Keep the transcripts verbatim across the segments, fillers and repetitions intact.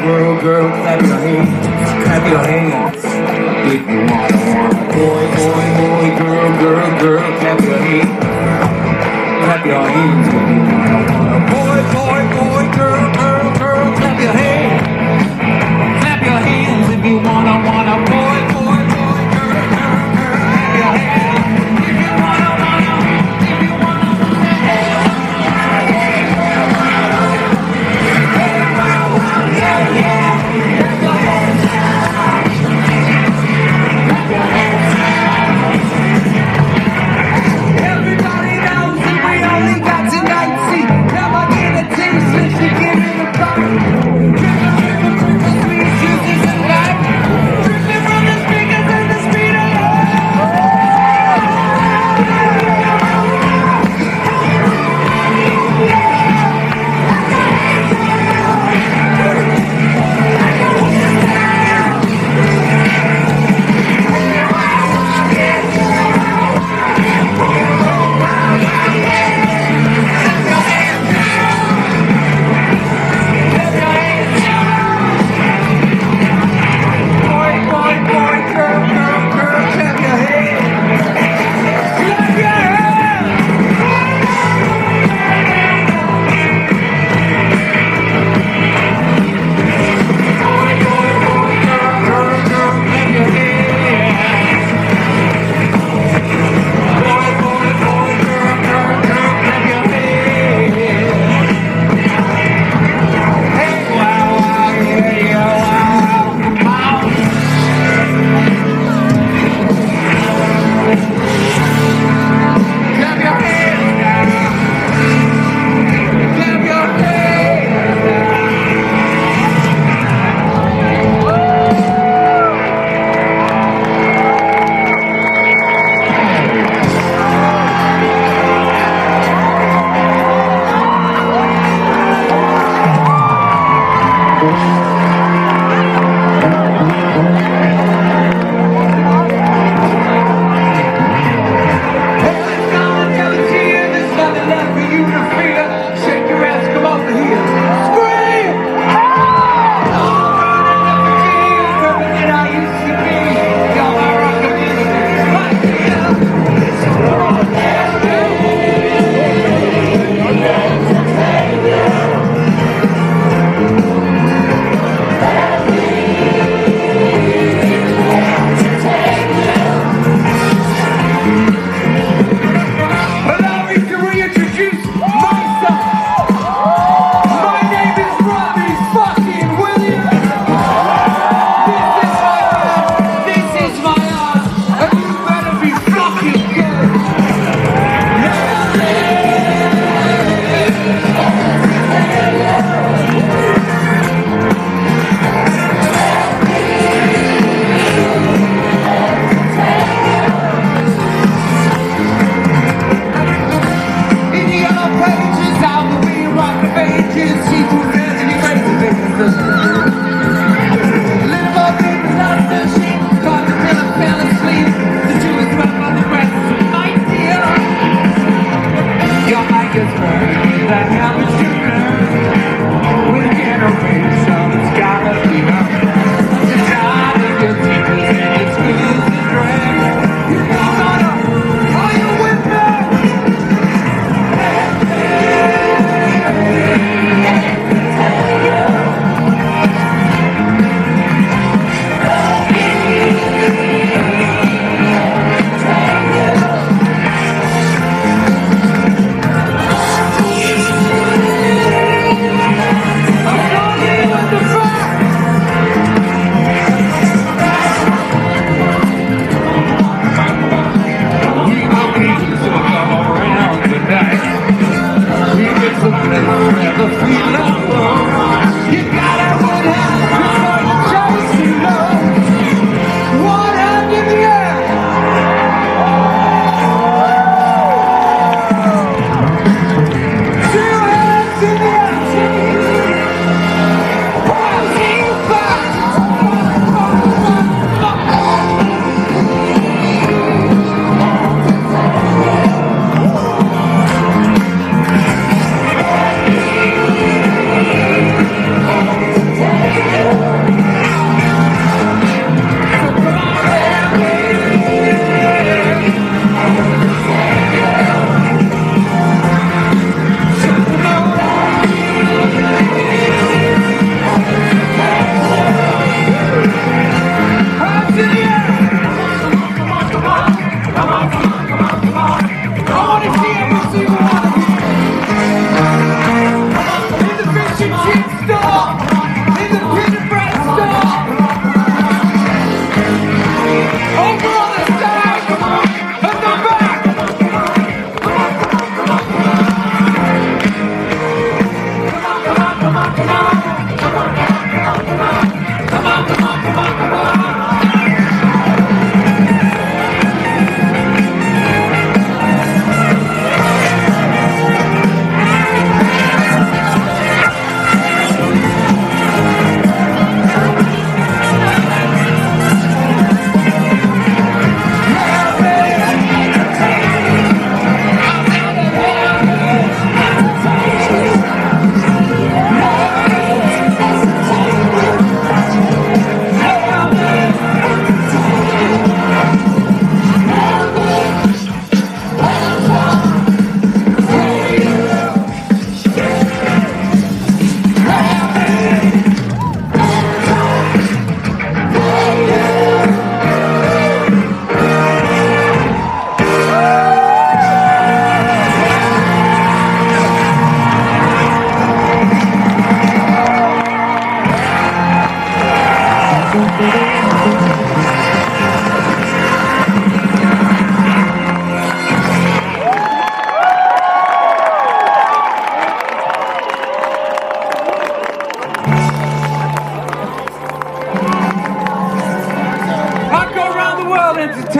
girl, girl, clap your hands, clap your hands. If you wanna, wanna, boy, boy, boy, girl, girl, girl, clap your hands, clap your hands. If you wanna, wanna, boy, boy, boy, girl, girl, girl, clap your hands, clap your hands. If you wanna, wanna, boy, boy, boy, girl, girl, girl, clap your hands. If you wanna, wanna, if you wanna, yeah, yeah.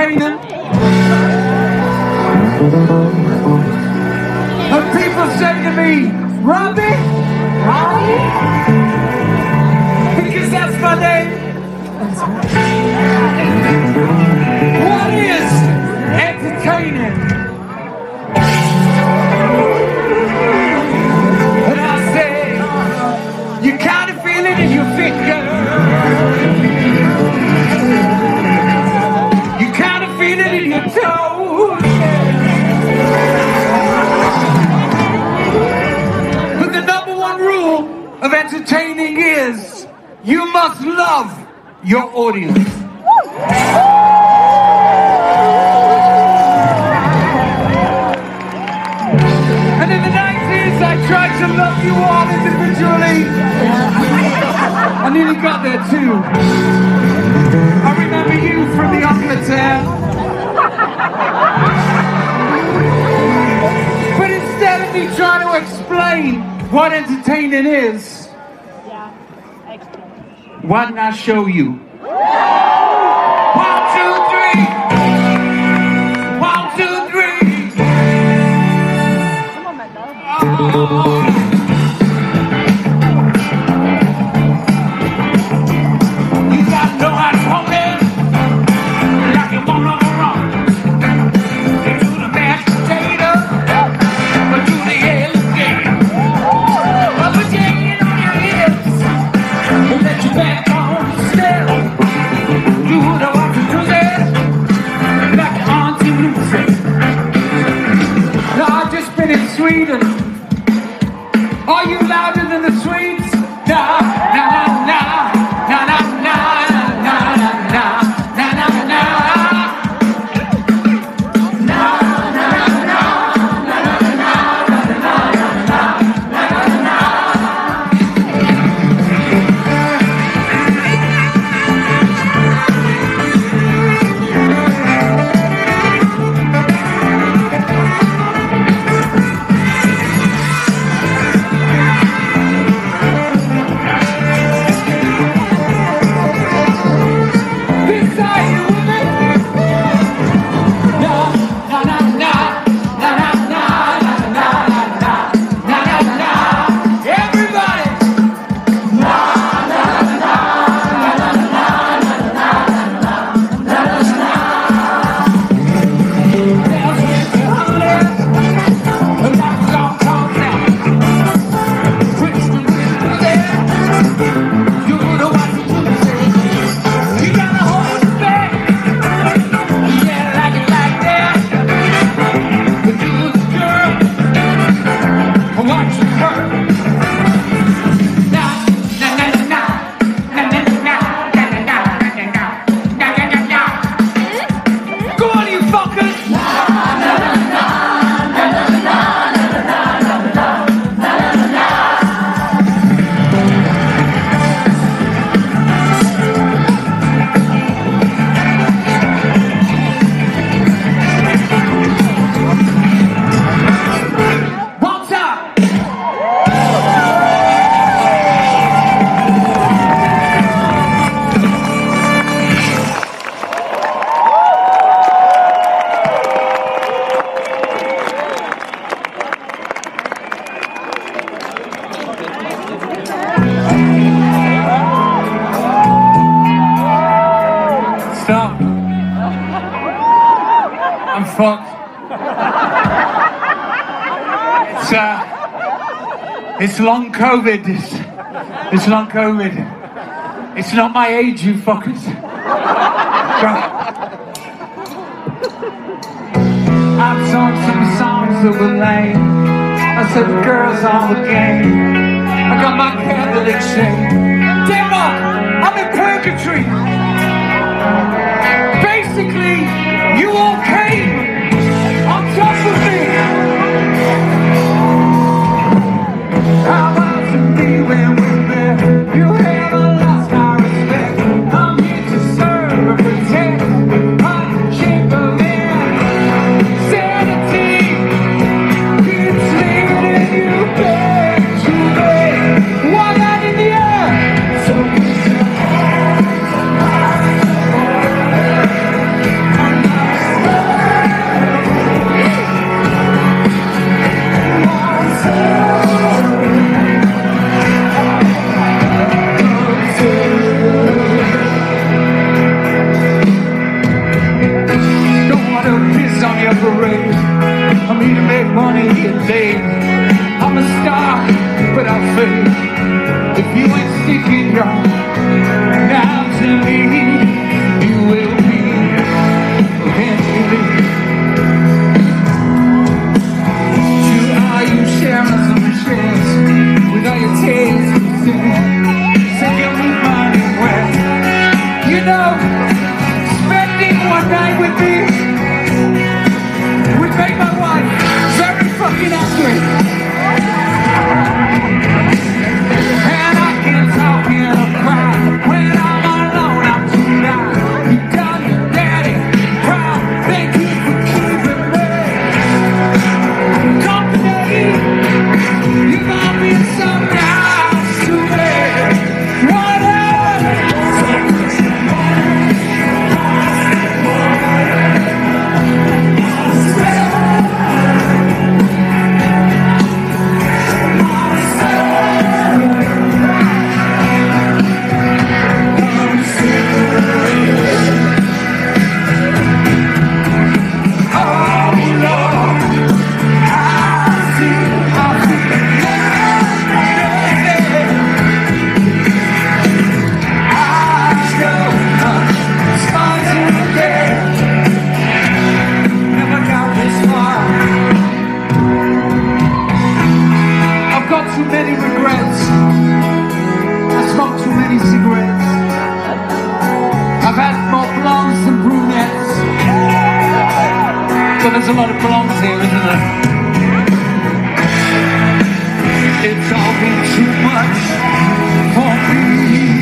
entertaining. And people say to me, Robbie? Robbie? Because that's my name. What is entertaining? And I say, you kind of feel it in your finger. You kind of feel it in your toes. But the number one rule of entertaining is you must love your audience. And in the nineties, I tried to love you all individually. I nearly got there too. I remember you from the Angleterre. But instead of me trying to explain what entertaining is, why didn't I show you? One, two, three. One, two, three. Come on, my love. Oh. You gotta know how to hold it like you wanna run. You do the mashed potato, but do the alligator. But put your hand on your hips and let your back on the step. Do the walk to do that like your auntie Lucy. Now I've just been in Sweden. Are you louder than the Swedes? Nah, nah, nah, nah, nah, nah, nah, nah, nah, nah, nah, nah. Stop. I'm fucked. It's, uh, it's long COVID. It's, it's long COVID. It's not my age, you fuckers. I've sung some songs that were lame. I said the girls on the game. I got my Catholic shame. Denmark, I'm in purgatory. Basically, you all came on top of me. How about to be when we're there? You haven't lost my respect. I'm here to serve and protect. I'm Chamberlain. Sanity keeps leading you back to me. One hand in the air. So put your hands up. many regrets. I smoked too many cigarettes. I've had more blondes than brunettes. But there's a lot of blondes here, isn't there? It's all been too much for me.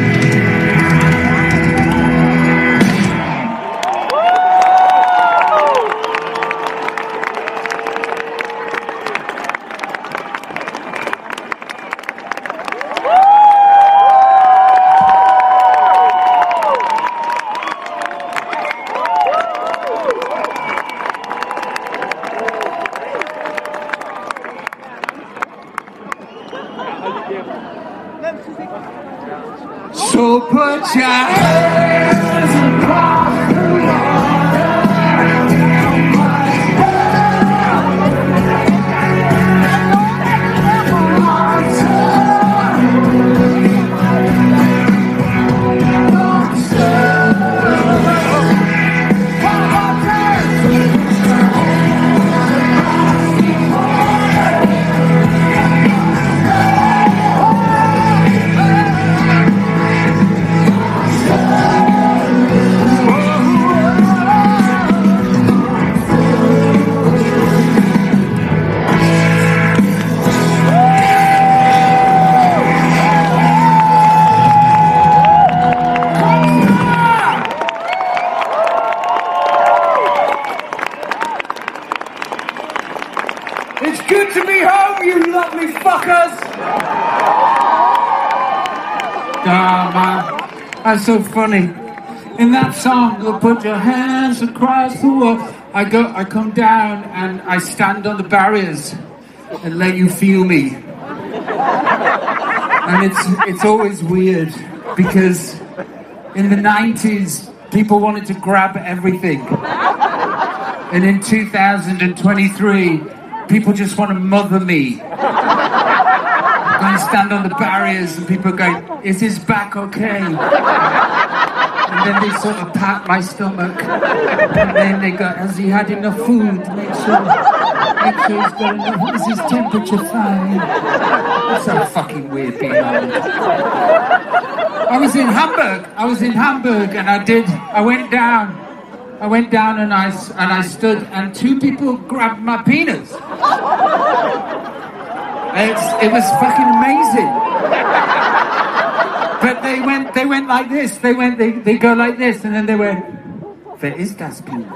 So put your hands across the water. It's good to be home, you lovely fuckers! Ah, man, that's so funny. In that song, you'll put your hands across the wall. I go, I come down and I stand on the barriers and let you feel me. And it's it's always weird because in the nineties, people wanted to grab everything. And in two thousand twenty-three, people just want to mother me. I stand on the barriers and people go, is his back okay? And then they sort of pat my stomach. And then they go, has he had enough food? Make sure, make sure he's got enough. Is his temperature fine? That's so fucking weird being old. I was in Hamburg. I was in Hamburg and I did, I went down. I went down and I, and I stood and two people grabbed my penis. It's, it was fucking amazing. But they went, they went like this. They went, they, they go like this, and then they went, "Wer ist das penis?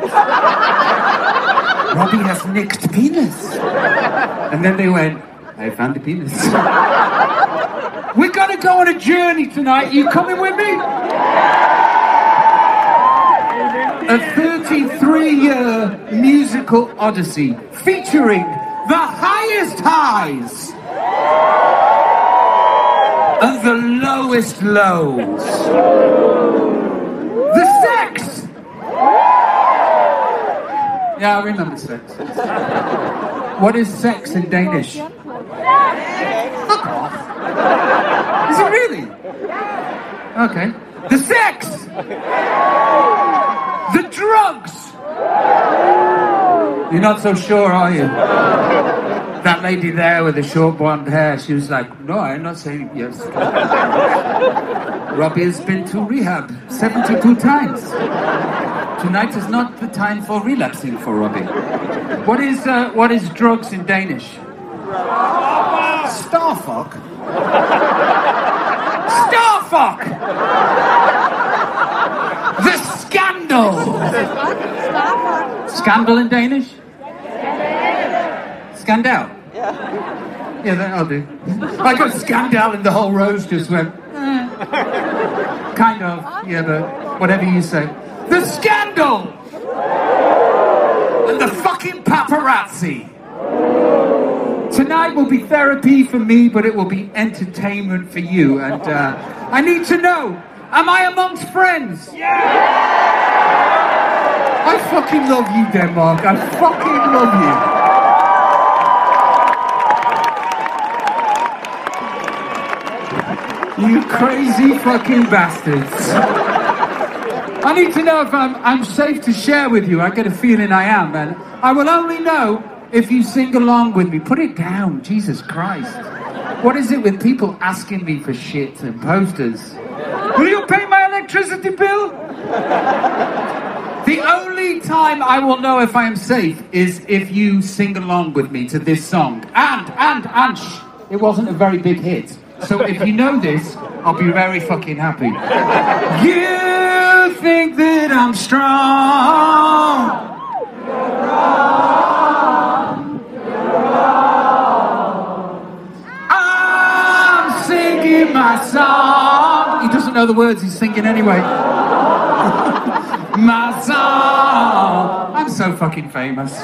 Robbie has nicked penis." And then they went, "I found the penis." We're gonna go on a journey tonight. You coming with me? A thirty-three-year musical odyssey featuring the highest highs and the lowest lows. The sex! Yeah, I remember sex. What is sex in Danish? Fuck off. Is it really? Okay. The sex! The drugs! You're not so sure, are you? That lady there with the short blonde hair, she was like, no, I'm not saying yes. Robbie has been to rehab seventy-two times. Tonight is not the time for relapsing for Robbie. What is uh, what is drugs in Danish? Starfuck? Starfuck! The scandal! Scandal in Danish? Scandal? Yeah. Yeah, that I'll do. I got scandal and the whole rose just went, eh. Kind of, yeah, but whatever you say. The scandal! And the fucking paparazzi! Tonight will be therapy for me, but it will be entertainment for you. And uh, I need to know, am I amongst friends? Yeah! I fucking love you, Denmark. I fucking love you. You crazy fucking bastards. I need to know if I'm, I'm safe to share with you. I get a feeling I am, and I will only know if you sing along with me. Put it down, Jesus Christ. What is it with people asking me for shit and posters? Will you pay my electricity bill? The only time I will know if I am safe is if you sing along with me to this song. And, and, and, shh, it wasn't a very big hit. So if you know this, I'll be very fucking happy. You think that I'm strong? You're wrong. You're wrong. I'm singing my song. He doesn't know the words, he's singing anyway. My song. I'm so fucking famous.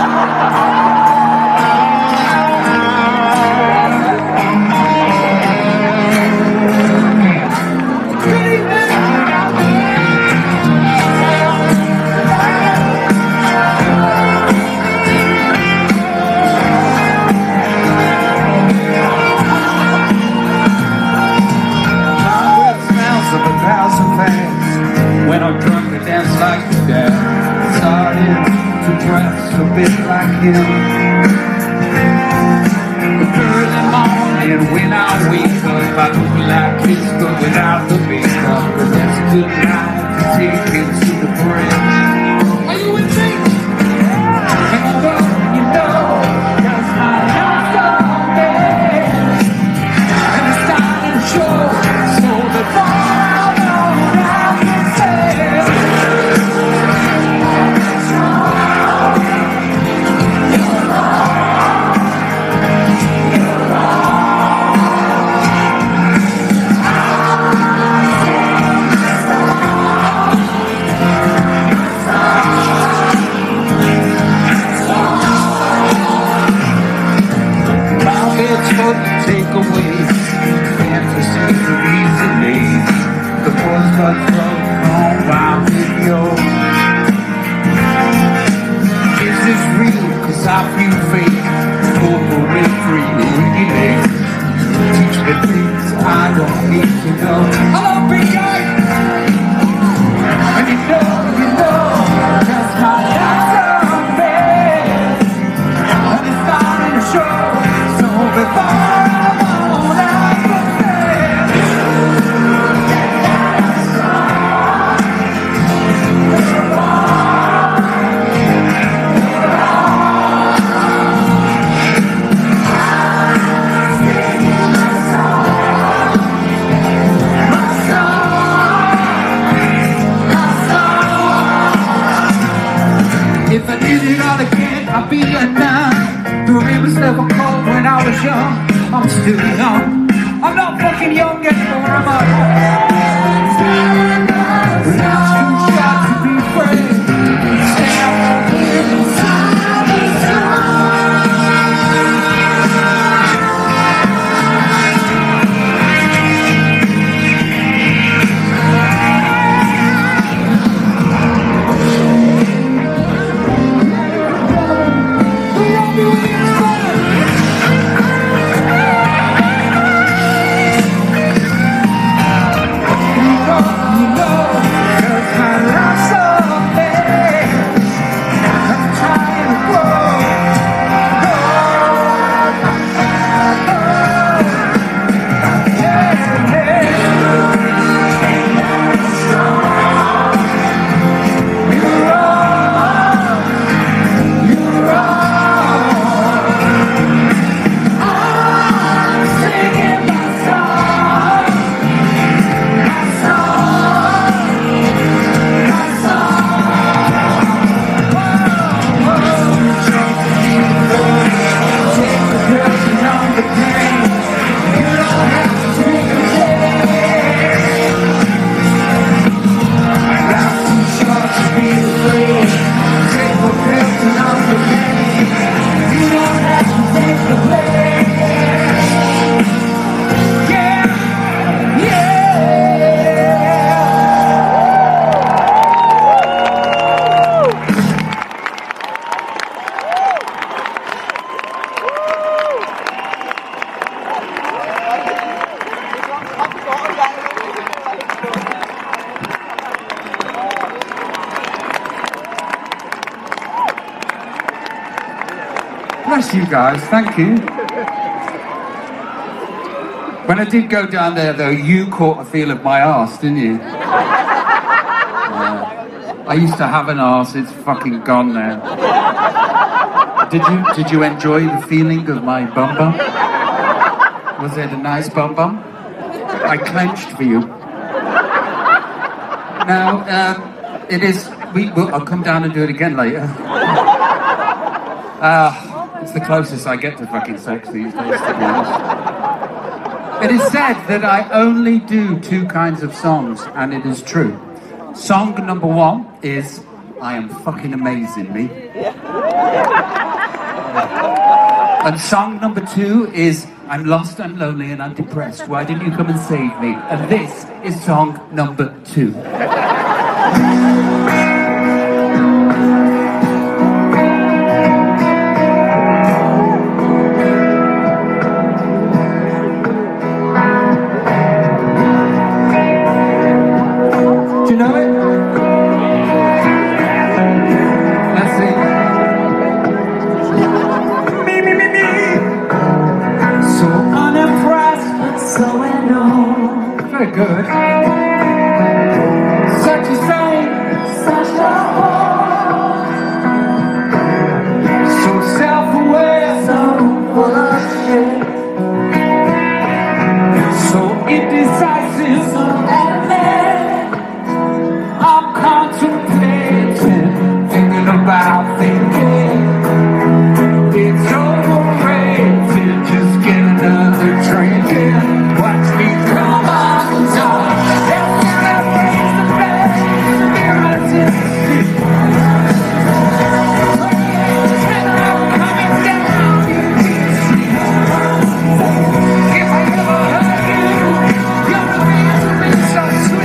When I'm drunk and dance like the dad, started to dress a bit like him. Early morning when I wake up, I look like this, but without the makeup. But that's a good night to take it to the bridge. Are you with me? And well, you know, that's my life's on there. And it's starting to show, so before Bless you guys, thank you. When I did go down there, though, you caught a feel of my arse, didn't you? Yeah. I used to have an arse, it's fucking gone now. Did you did you enjoy the feeling of my bum bum? Was it a nice bum bum? I clenched for you. Now, uh, it is. We, we'll, I'll come down and do it again later. Uh, it's the closest I get to fucking sex these days, to be honest. It is said that I only do two kinds of songs, and it is true. Song number one is I Am Fucking Amazing Me. And song number two is I'm lost, I'm lonely, and I'm depressed. Why didn't you come and save me? And this is song number two. Do you know it? Let's see. Me, me, me, me. So unimpressed, but so alone. Very good. Such a thing, such a hole. So self-aware, so full of shit. So indecisive, so adamant. I'm contemplating, thinking about thinking. It's overrated, just get another drink in. Watch me come on top. That's when I raise the best mirrors in the street. And I'm coming down, you can see. If I ever hurt you, you're the reason it's so sweet.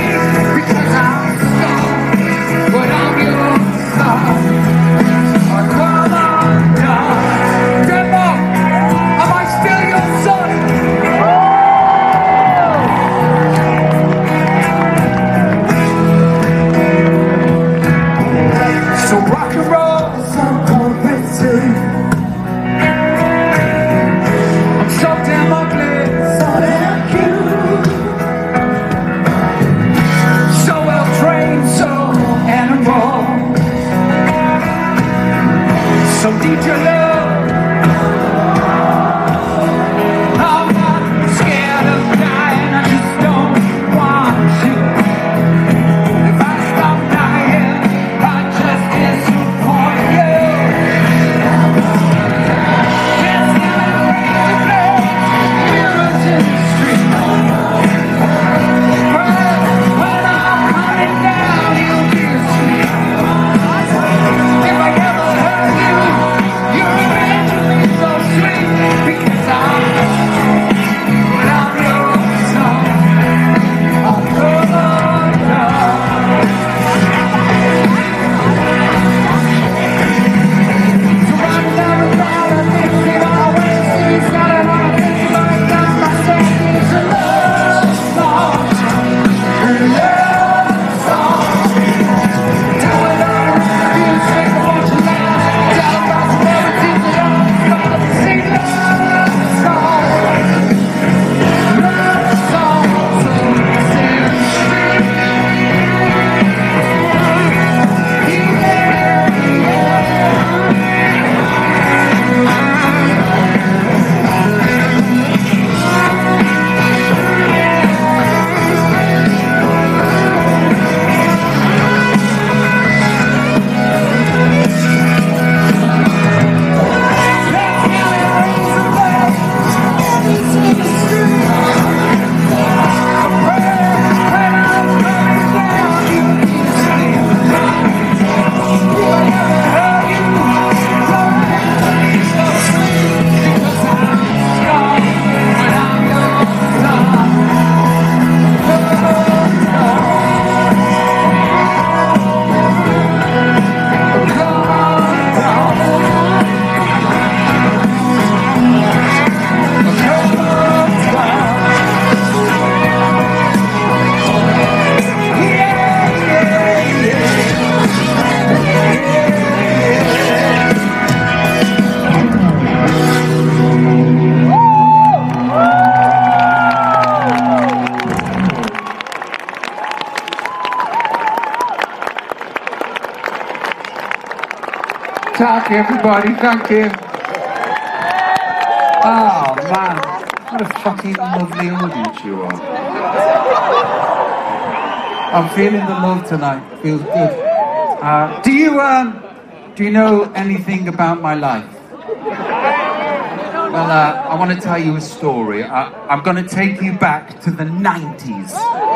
back, everybody. Thank you. Oh, man. What a fucking lovely audience you are. I'm feeling the love tonight. Feels good. Uh, do you, um, do you know anything about my life? Well, uh, I want to tell you a story. I, I'm going to take you back to the nineties.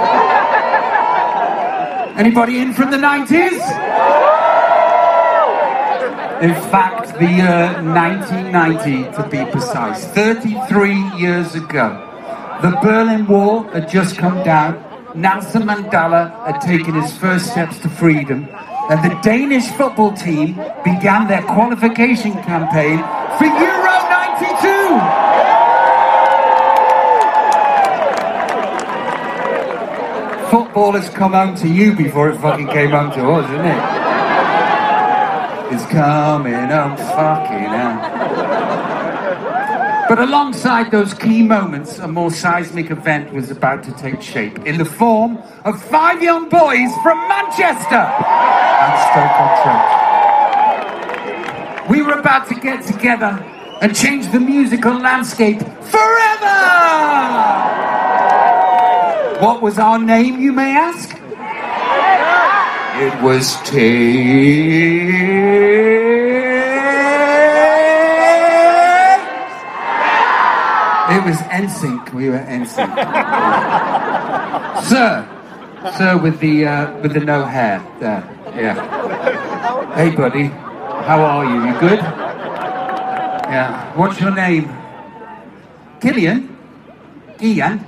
Anybody in from the nineties? In fact, the year nineteen ninety, to be precise. thirty-three years ago. The Berlin Wall had just come down. Nelson Mandela had taken his first steps to freedom. And the Danish football team began their qualification campaign for Euro ninety-two. Football has come home to you before it fucking came home to us, isn't it? It's coming home fucking home. But alongside those key moments, a more seismic event was about to take shape in the form of five young boys from Manchester and Stoke-on-Trent. We were about to get together and change the musical landscape forever! What was our name, you may ask? It was T. It was N Sync. We were N Sync. Sir, sir, with the uh, with the no hair there. Yeah. Hey, buddy. How are you? You good? Yeah. What's your name? Killian? Ian?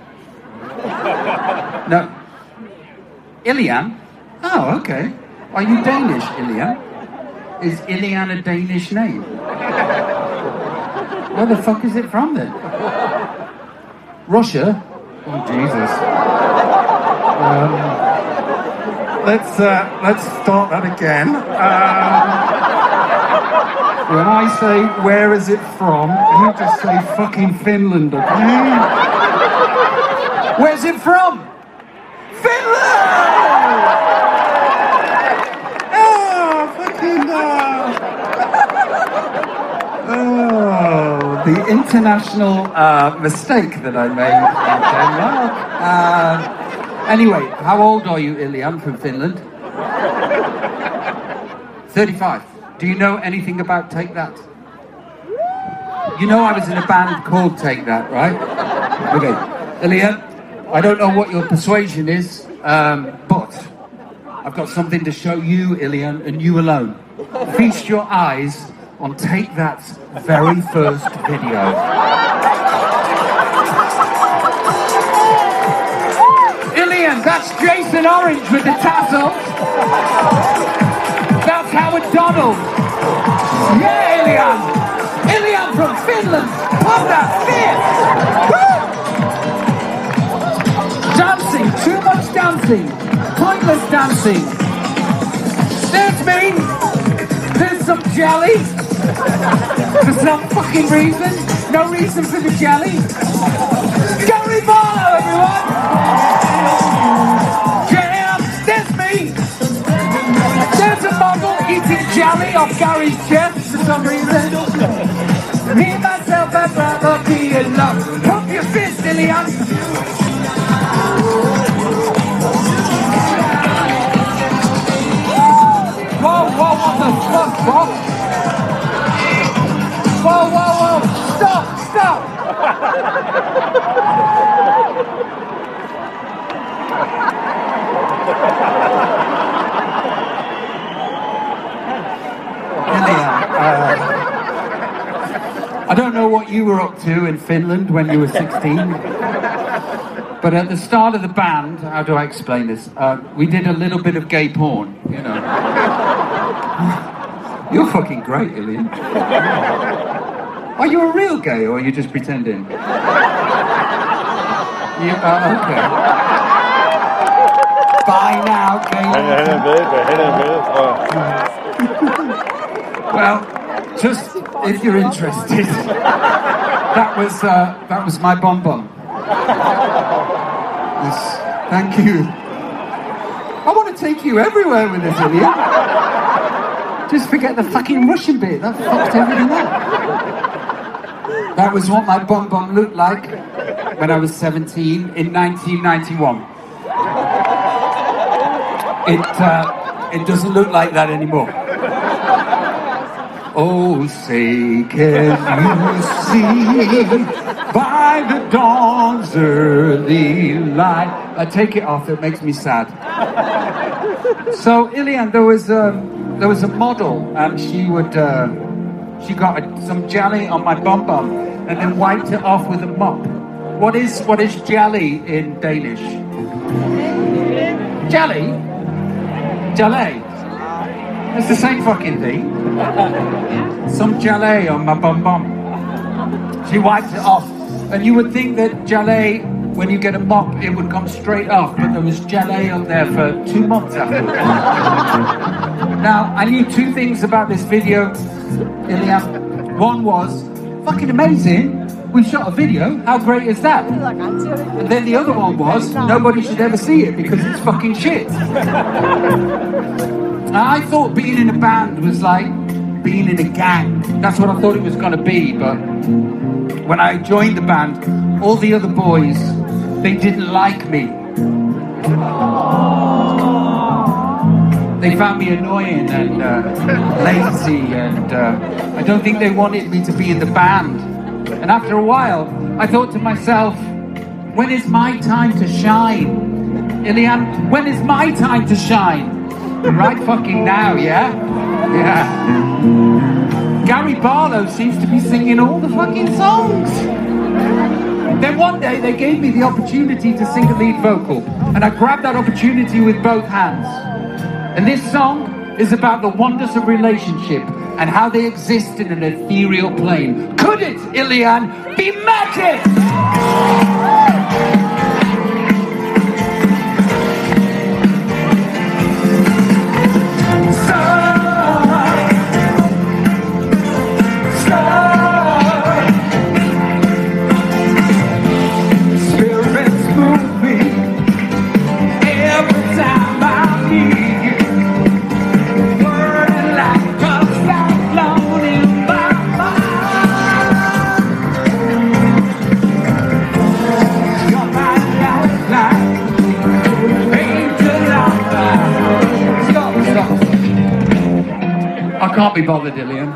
No. Ilian? Oh, okay. Are you Danish, Ilian? Is Ilian a Danish name? Where the fuck is it from then? Russia? Oh, Jesus. Um, let's, uh, let's start that again. Um, when I say, where is it from, you just say fucking Finland, okay? Where's it from? Finland! Oh, fucking uh... Oh, the international uh, mistake that I made in Denmark. Uh, anyway, how old are you, Ilian, from Finland? thirty-five. Do you know anything about Take That? You know I was in a band called Take That, right? Okay, Ilian, I don't know what your persuasion is, um, but I've got something to show you, Ilian, and you alone. Feast your eyes on Take That's very first video. Ilian, that's Jason Orange with the tassels. That's Howard Donald. Yeah, Ilian. Ilian from Finland. Pump that fist. Woo! Dancing, too much dancing. Pointless dancing. There's me. There's some jelly. For some fucking reason. No reason for the jelly. Gary Barlow, everyone! Jam! There's me! There's a model eating jelly off Gary's chest for some reason. Me and myself, I'd rather be in love. Pump your fist, Ilian! Whoa, whoa, what the fuck, Bob? Whoa, whoa, whoa! Stop! Stop! Ilian, uh, I don't know what you were up to in Finland when you were sixteen, but at the start of the band, how do I explain this? Uh, we did a little bit of gay porn, you know. You're fucking great, Ilian. Are you a real gay, or are you just pretending? You, uh, okay. Bye now, gay. Han er, han er med, han er med, tror jeg. Well, just if you're interested, that was uh, that was my bum bum. Yes, thank you. I want to take you everywhere with this, Ilian. Just forget the fucking Russian bit. That fucked everything up. That was what my bum bum looked like when I was seventeen in nineteen ninety-one. It, uh, it doesn't look like that anymore. Oh, say, can you see by the dawn's early light? I take it off, it makes me sad. So, Ilian, there was a, there was a model, and she would, uh, she got a, some jelly on my bum bum, and then wiped it off with a mop. What is, what is jelly in Danish? Jelly? Jelly? It's the same fucking thing. Some jelly on my bum bum. She wiped it off. And you would think that jelly, when you get a mop, it would come straight off, but there was jelly on there for two months after. Now, I knew two things about this video, Ilian. One was, fucking amazing. We shot a video. How great is that? And then the other one was, nobody should ever see it because it's fucking shit. I thought being in a band was like being in a gang. That's what I thought it was going to be. But when I joined the band, all the other boys, they didn't like me. They found me annoying and uh, lazy, and uh, I don't think they wanted me to be in the band. And after a while, I thought to myself, when is my time to shine? Ilian, when is my time to shine? Right fucking now, yeah? Yeah. Gary Barlow seems to be singing all the fucking songs. Then one day they gave me the opportunity to sing a lead vocal, and I grabbed that opportunity with both hands. And this song is about the wonders of relationship and how they exist in an ethereal plane. Could it, Ilian, be magic? I can't be bothered, Ilian.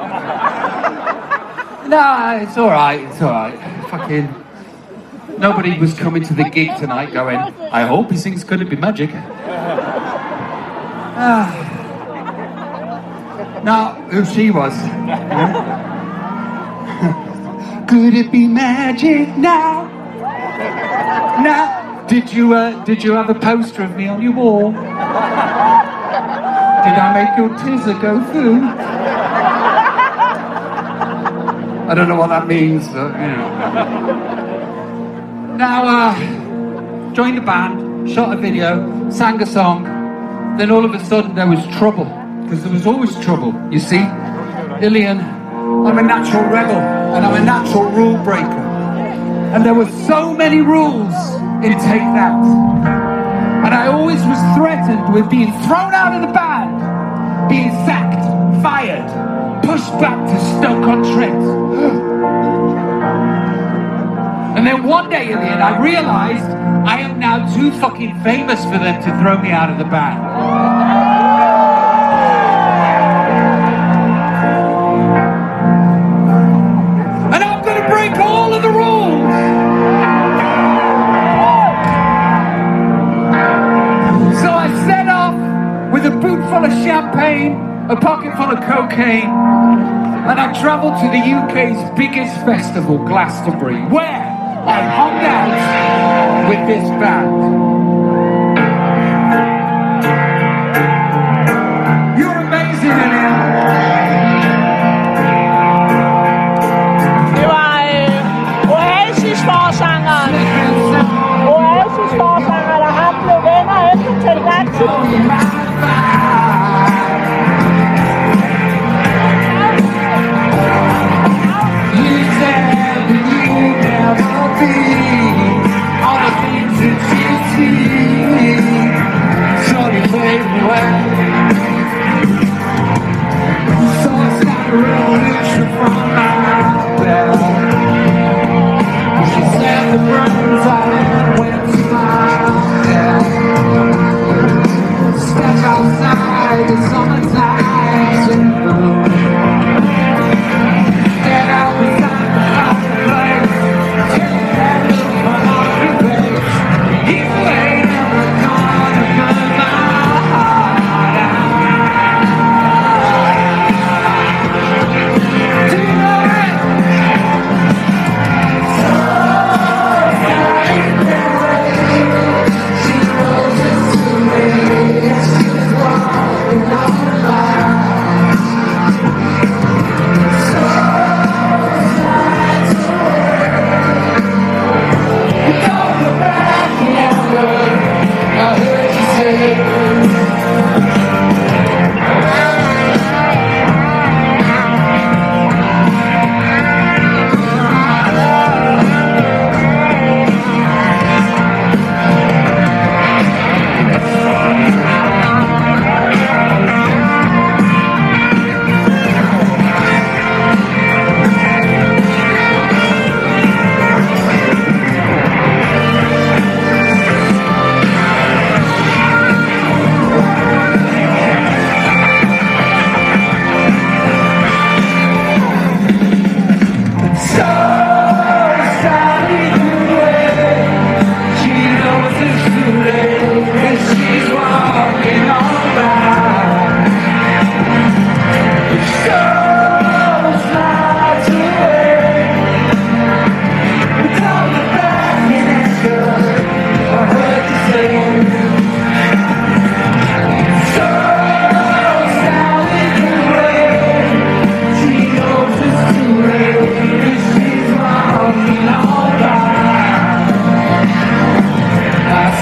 Nah, it's alright, it's alright. Fucking... Nobody was coming to the gig tonight going, I hope he sings Could It Be Magic? Ah. Now, who she was. Could it be magic now? Now, did you, uh, did you have a poster of me on your wall? Did I make your tizzer go through? I don't know what that means, but, you know. Now, uh, joined the band, shot a video, sang a song, then all of a sudden there was trouble, because there was always trouble, you see? Ilian, I'm a natural rebel, and I'm a natural rule breaker. And there were so many rules in Take That. And I always was threatened with being thrown out of the band, being sacked, fired, pushed back to Stoke-on-Trent. And then one day, Ilian, I realized I am now too fucking famous for them to throw me out of the band. And I'm gonna break all of the rules. So I set off with a boot full of champagne, a pocket full of cocaine, and I travelled to the U K's biggest festival, Glastonbury, where I hung out with this band. You're amazing, Ilian. Det var øh, Oasis-forsangeren. Oasis-forsanger, der har blevet venner efter Take That. All the things that you see.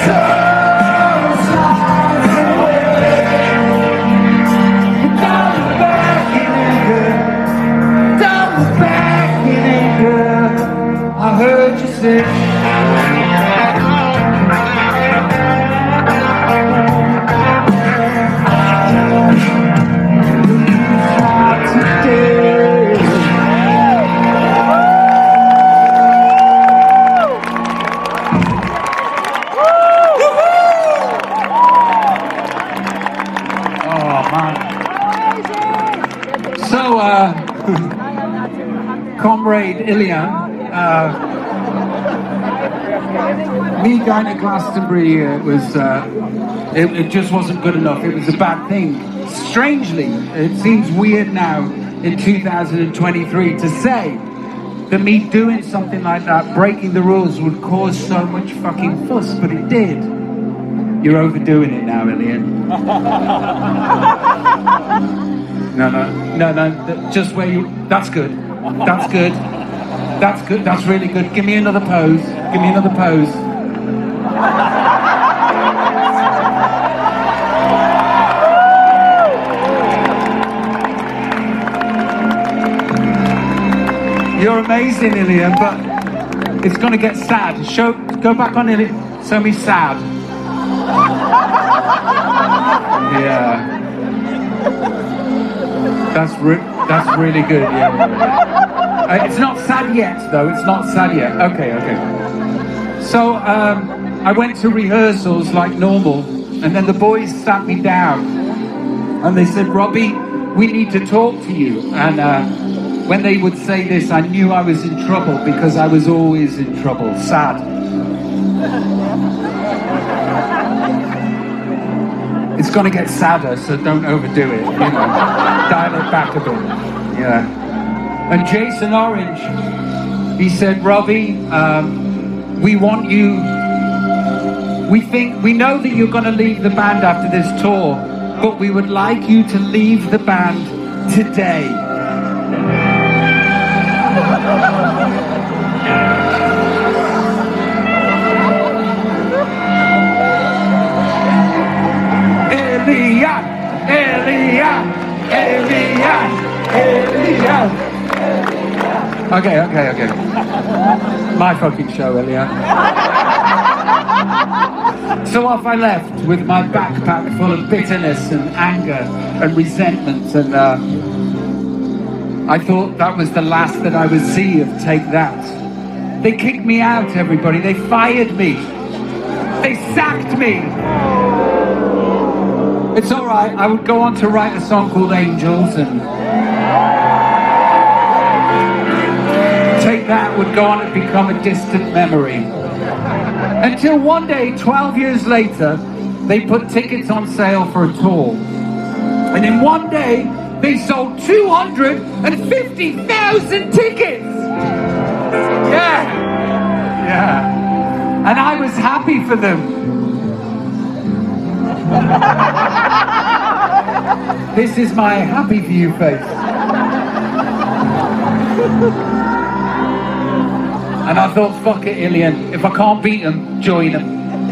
I heard you say So, uh, Comrade Ilian, uh, me going to Glastonbury uh, was, uh, it, it just wasn't good enough. It was a bad thing. Strangely, it seems weird now in two thousand twenty-three to say that me doing something like that, breaking the rules, would cause so much fucking fuss, but it did. You're overdoing it now, Ilian. No, no, no, no, th- just where you, that's good, that's good, that's good, that's really good. Give me another pose, give me another pose. You're amazing, Ilian, but it's gonna get sad. Show, go back on Ilian, show me sad. Yeah. That's re that's really good, yeah. Uh, it's not sad yet, though. It's not sad yet. Okay, okay. So um, I went to rehearsals like normal, and then the boys sat me down, and they said, "Robbie, we need to talk to you." And uh, when they would say this, I knew I was in trouble because I was always in trouble. Sad. It's gonna get sadder, so don't overdo it, you know. Dial it back a bit, yeah. And Jason Orange, he said, "Robbie, um, we want you, we think, we know that you're gonna leave the band after this tour, but we would like you to leave the band today." Ilian, Ilian, Ilian, Ilian. Okay, okay, okay. My fucking show, Ilian. So off I left with my backpack full of bitterness and anger and resentment, and uh, I thought that was the last that I would see of Take That. They kicked me out, everybody. They fired me. They sacked me. It's all right. I would go on to write a song called Angels, and Take That would go on and become a distant memory. Until one day, twelve years later, they put tickets on sale for a tour. And in one day, they sold two hundred fifty thousand tickets! Yeah! Yeah. And I was happy for them. This is my happy for you face. And I thought, fuck it, Ilian. If I can't beat them, join them.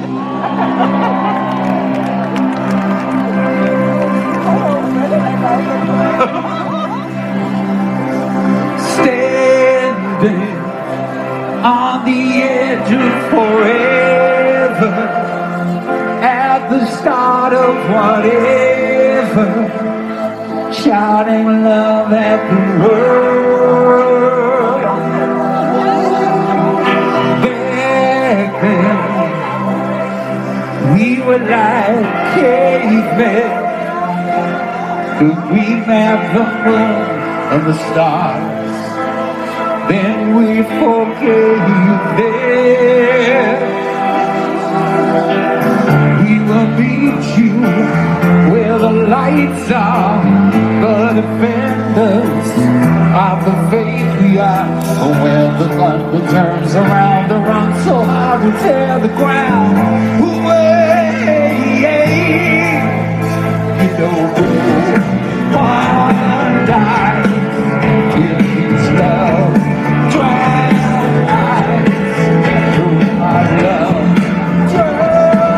Standing on the edge of forever, at the start of whatever, shouting love at the world. Back then, we were like cavemen, but we mapped the moon and the stars. Then we forgave them. We will meet you where the lights are, the defenders of the faith we are. When the thunder turns around to run so hard we tear the ground away. You know who one died in his love, dry eyes through my love.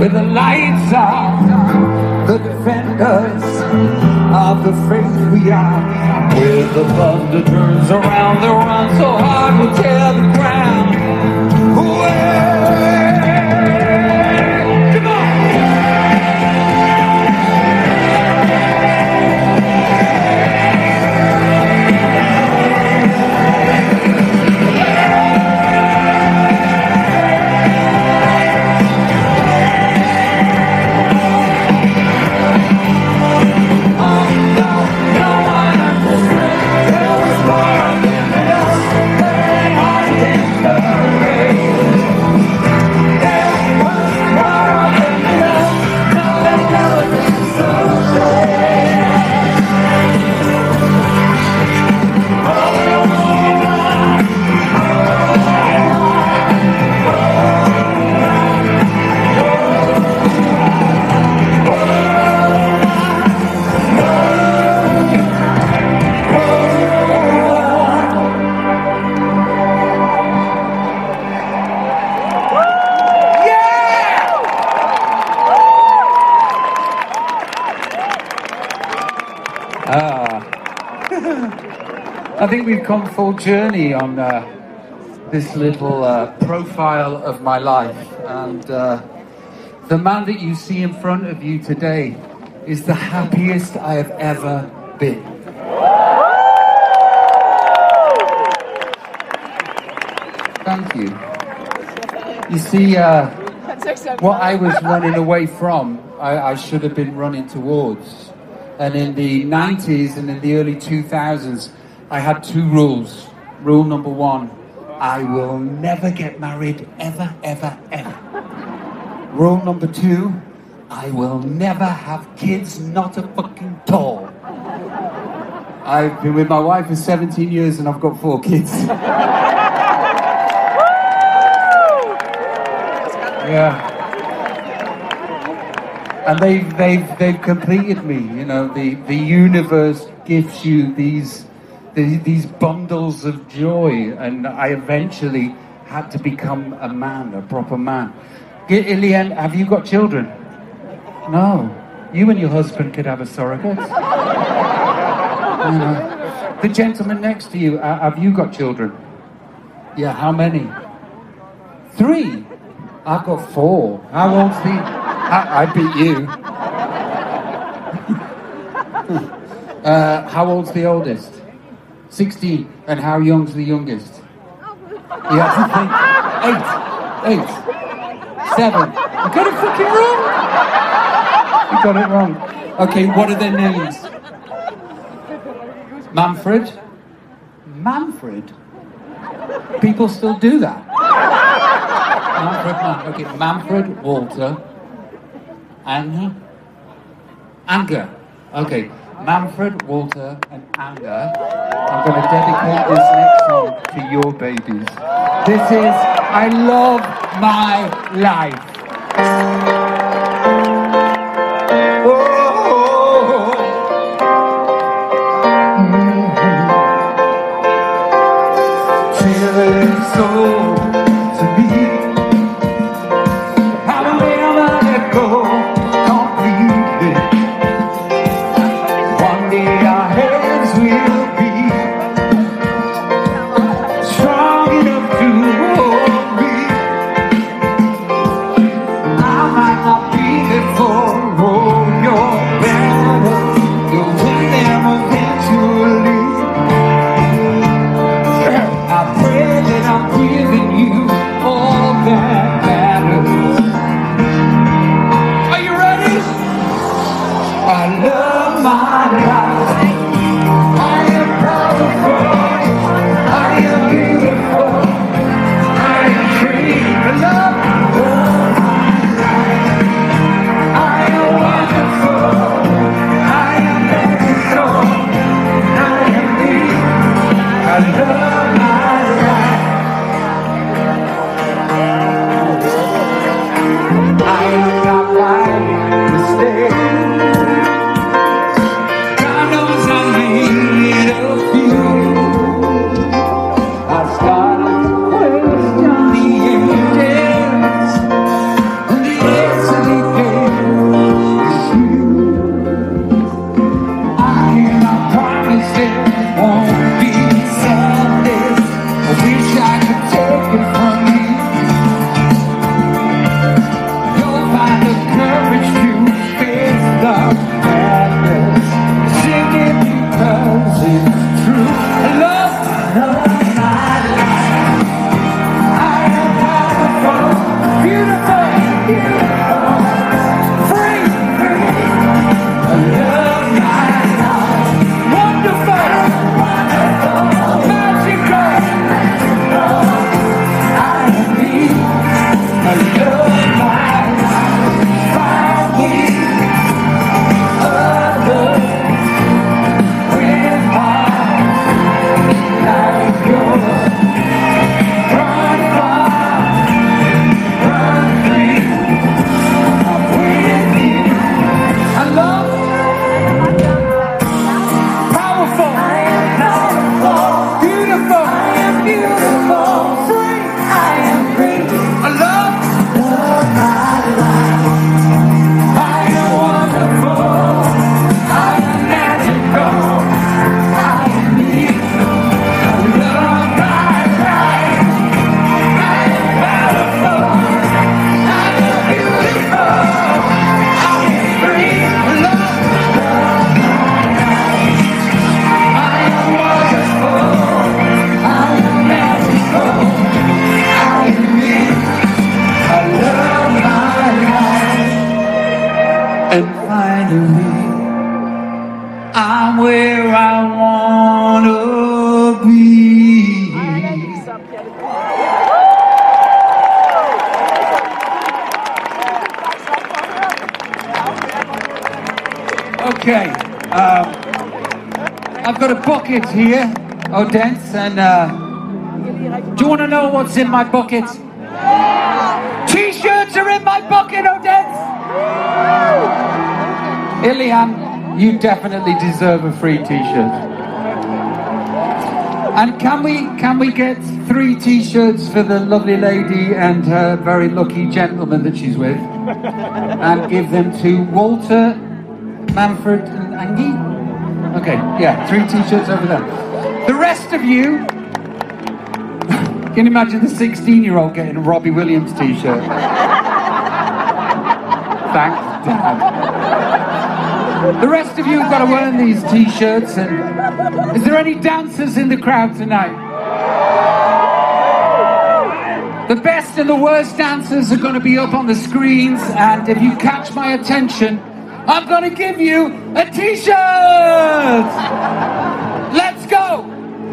the lights are the defenders of the faith we are. Where the thunder turns around, the run so hard we'll tear the ground away. Come on! I think we've come full journey on uh, this little uh, profile of my life, and uh, the man that you see in front of you today is the happiest I have ever been. Thank you. You see, uh, what I was running away from, I, I should have been running towards. And in the nineties and in the early two thousands, I had two rules. Rule number one, I will never get married, ever, ever, ever. Rule number two, I will never have kids, not a fucking tall. I've been with my wife for seventeen years and I've got four kids. Yeah. And they've, they've, they've completed me, you know, the, the universe gives you these, the, these bundles of joy, and I eventually had to become a man, a proper man. Ilian, have you got children? No. You and your husband could have a surrogate. You know. The gentleman next to you, uh, have you got children? Yeah, how many? Three. I've got four. How old's the... I, I beat you. uh, how old's the oldest? sixteen. And how young's the youngest? You have to think. Eight. Eight. Seven. You got it fucking wrong. You got it wrong. Okay, what are their names? Manfred? Manfred? People still do that. Manfred, Man- okay, Manfred, Walter, Anna, Anger. Okay, Manfred, Walter, and Anger. I'm going to dedicate this next song to your babies. This is I Love My Life. Oh, mm-hmm. Feeling so to me. How do we ever let go? Strong enough to hold me. I might Okay, um, I've got a bucket here, Odense, and uh, do you want to know what's in my bucket? T-shirts are in my bucket, Odense! Ilian, you definitely deserve a free T-shirt. And can we can we get three T-shirts for the lovely lady and her very lucky gentleman that she's with, and give them to Walter, Manfred, and Angie? Okay, yeah, three T-shirts over there. The rest of you, can you imagine the sixteen-year-old getting a Robbie Williams T-shirt? Thanks, Dad. The rest of you have got to earn these T-shirts. And is there any dancers in the crowd tonight? The best and the worst dancers are going to be up on the screens, and if you catch my attention, I'm going to give you a T-shirt! Let's go!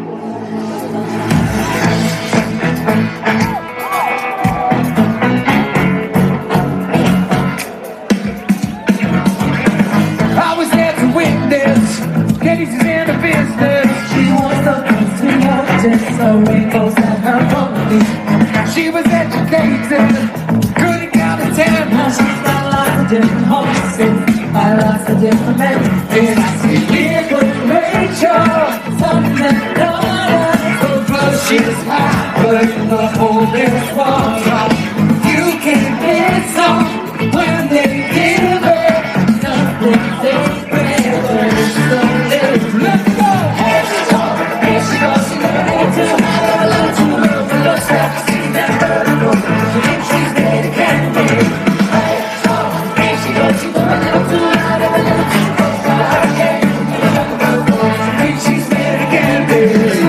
I was there to witness Katie's in the business. She wants to come to your just so it goes at her body. She was educated, couldn't count to ten. Now she's got lots of different horses, by lots of different men. And I see here with Rachel, Something daughter, so close she's high, but in the whole there's water. you can't get some when they give her nothing they pray for. So let's Let's go! here she goes, here she goes, she's ready to have a little too real for herself. She's never known, she thinks she's ready to get me. Here she goes, she's a little too loud, a little too close to her. Yeah, she thinks she's ready to get me.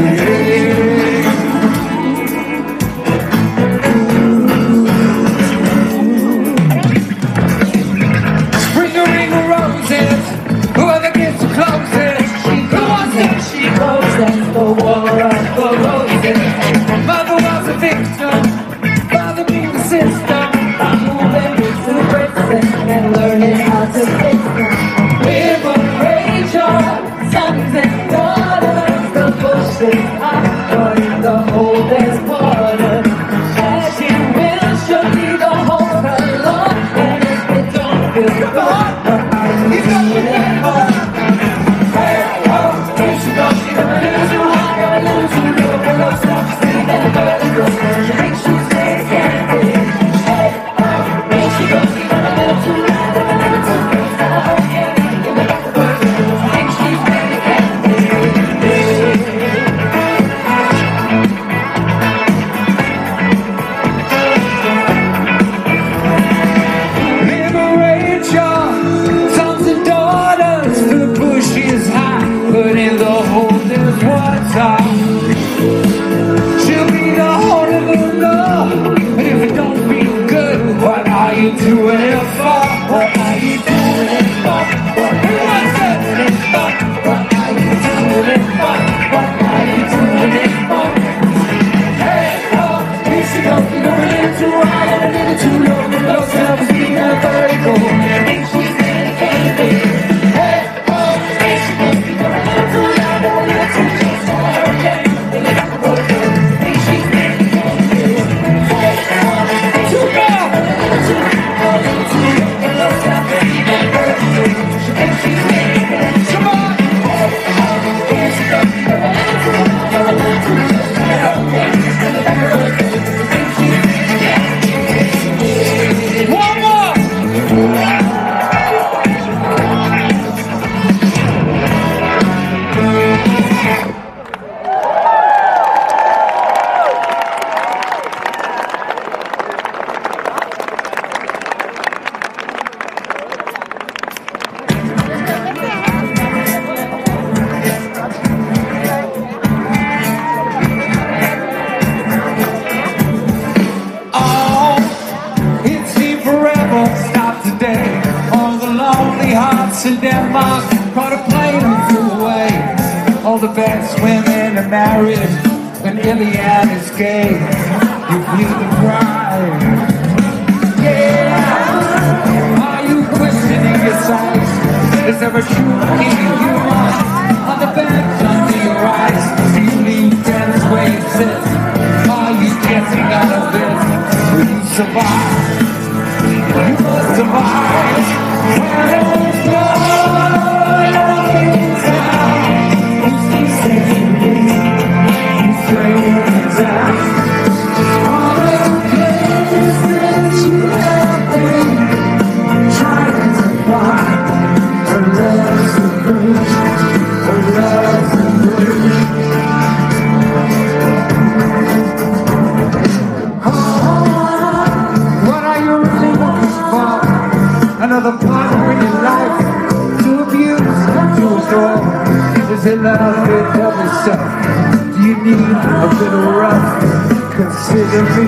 Ring a ring of roses, whoever gets the closest. She goes and she goes and the war of the roses. Mother was a victim, father being the system. Moving to prison and learning how to fix them. River Rachel, sons and daughters, the bush is hot, but in the hole there's water. As she will, she'll need the whole her love, and if it don't feel good, but I need it more. Hey, oh, here she goes, she's a little too hot, a little too low for herself. She's never gonna go, she thinks she's ready to get it. Hey, oh, here she goes, she's a little too loud, a little too close to her. Yeah, give me back the word, she thinks she's ready to get it. Liberate your sons and daughters. The bush is high, but in the hole there's water. She'll be the heart of the love, but if it don't feel good, what are you doing it for? What are you doing it for? What are you doing it for? What are you doing it for? What are you doing it for? Hey, oh, here she goes, she's a little too high and a little too low. Low self-esteem and vertigo. Think she's dedicated. Hey, oh, here she goes, she's a little too loud and a little too close to her. Yeah, think about the word, think she's dedicated. Hey, oh, too loud, a little too, a little too low. Low self-esteem and vertigo. She thinks she's dedicated. Come on! Here she goes, she's a little too loud, a little too close to her. Yeah, think about the word, think she's dedicated. One more! Oh, it seemed forever, stop today. All the lonely hearts in Denmark caught a plane and flew away. All the best women are married, and Ilian is gay. You feel the pride. Yeah. Are you questioning your size? Is Is there a truth in your eyes? On the bench under your eyes, you leave Dennis wasted. Are you getting out of this? Will you survive? You must survive. When there's no love in town, you see safely, you stray in town. All the places that you have been trying to find. Her love's a bridge, her love's a bridge. Oh, what are you really looking for? Another partner in your life to abuse, to adore. Is it love in every self? Do you need a little rough? Consider me.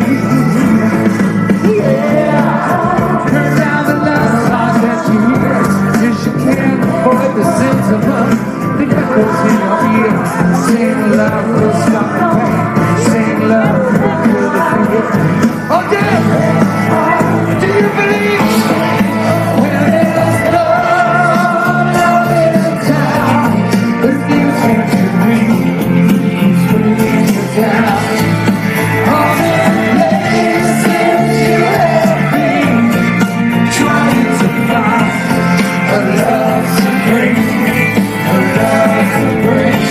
Yeah, turn down the love song that you hear. Yes, you can't avoid the sentiment that echoes in your ear. Sing love will stop the pain. Sing love will kill the fear. Oh, yeah! Do you believe? When there's no love in town, the things that you reach, brings you down. All the places you have been trying to find. A love supreme, a love supreme.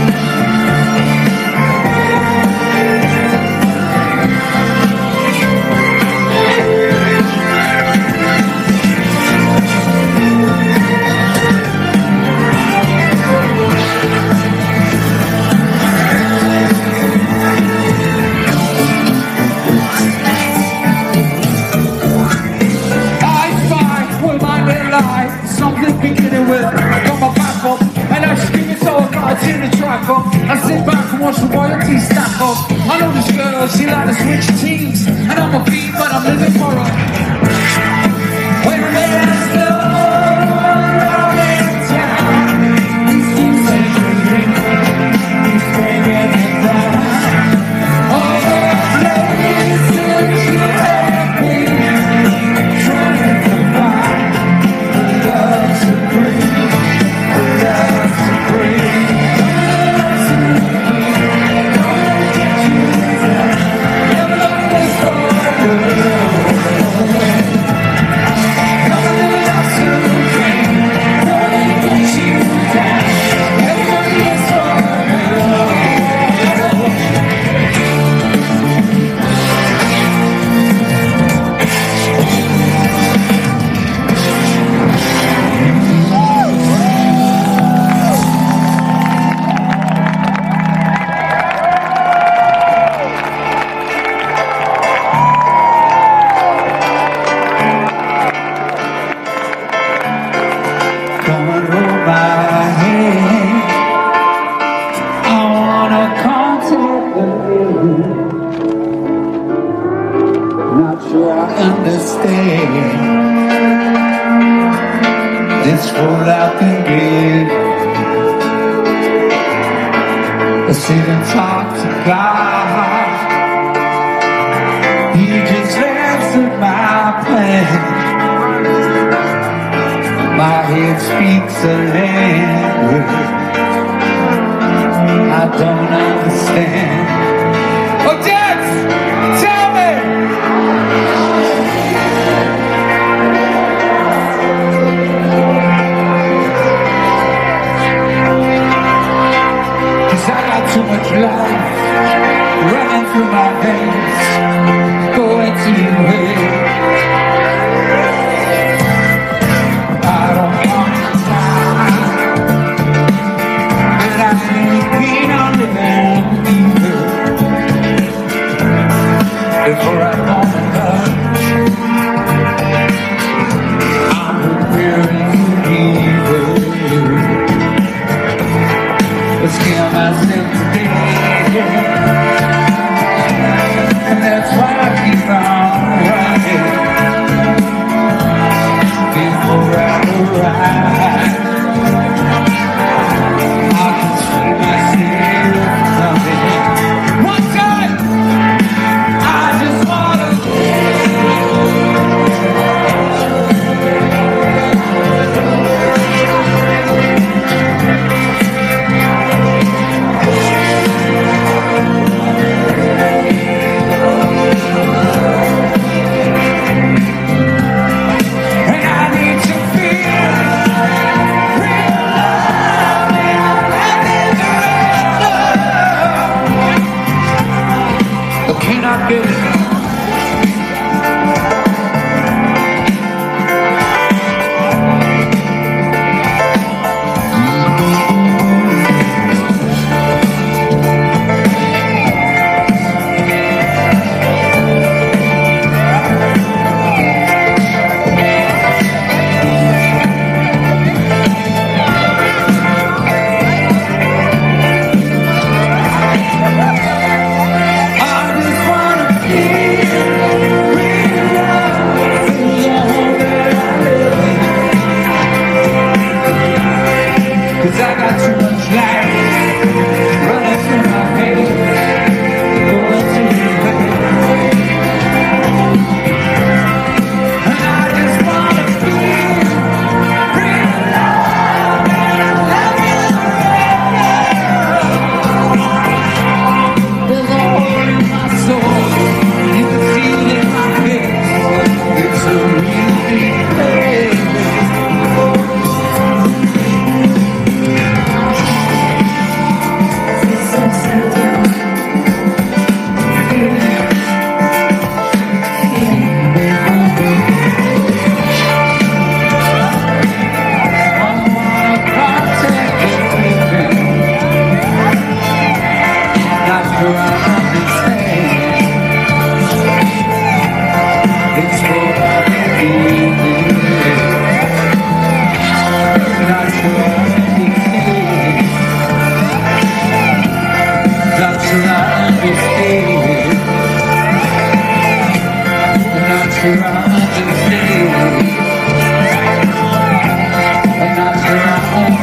Something beginning with I got my back up and I scream it so I got to the track up. I sit back and watch the royalties stack up. I know this girl, she like to switch teams, and I'm a fiend, but I'm living for her. When there's no love in town, these keep saying he's bringing it down. All the places you have been trying to find. Love supreme, love supreme, love supreme. Never let this go. Love supreme, don't let you down. Never let this go. Come and hold my hand. I wanna contemplate. Not sure I understand this fool I've been given. I sit and talk to God. He just answered my plan. My head speaks a language I don't understand. Oh, Dad, tell me! Cause I got too much love running through my veins, going to your head. But I ain't been on the land either.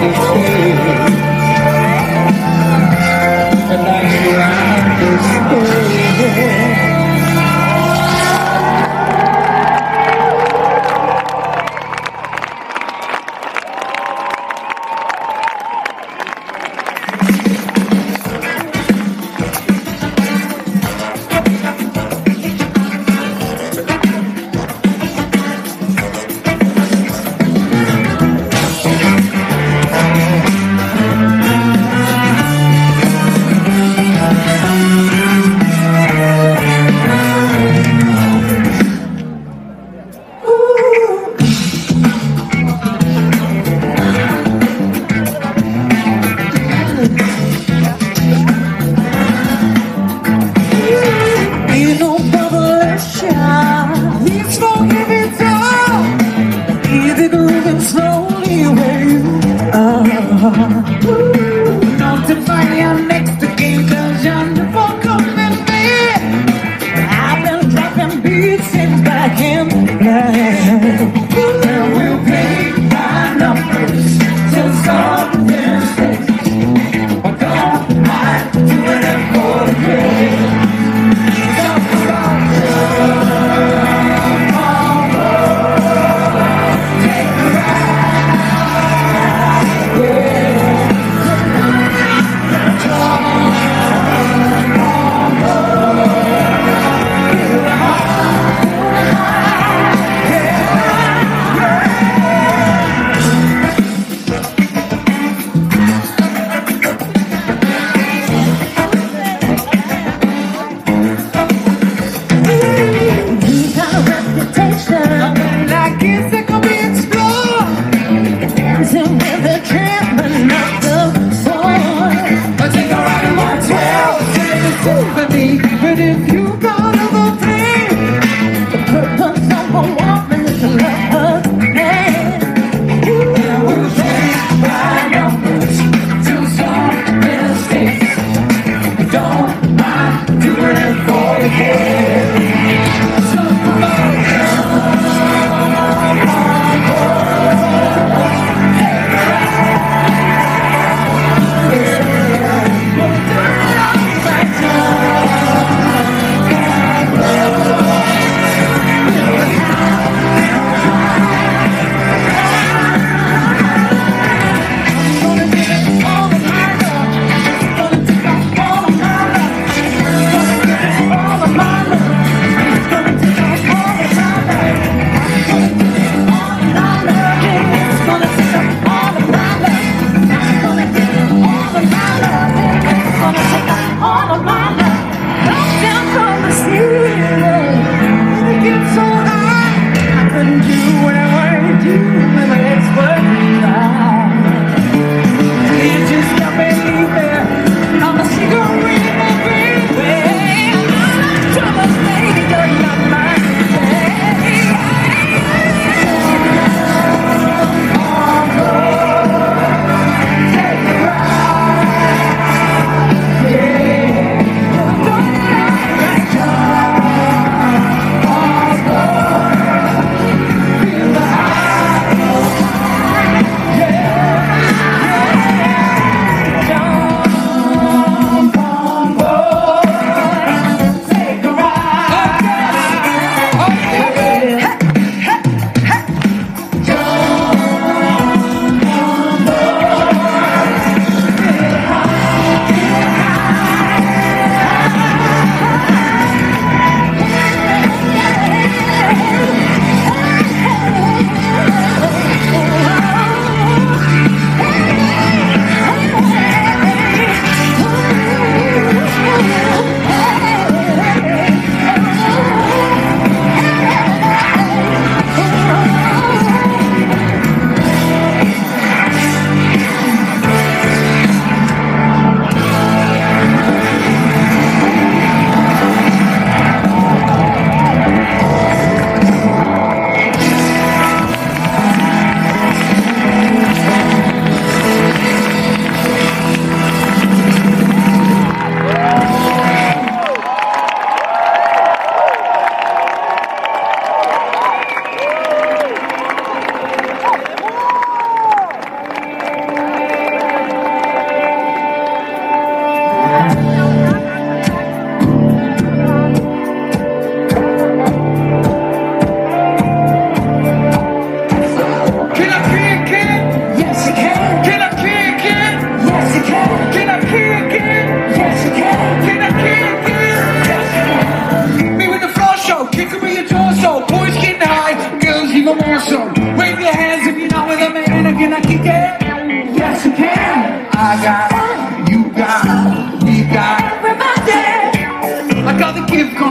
And that's where I understand.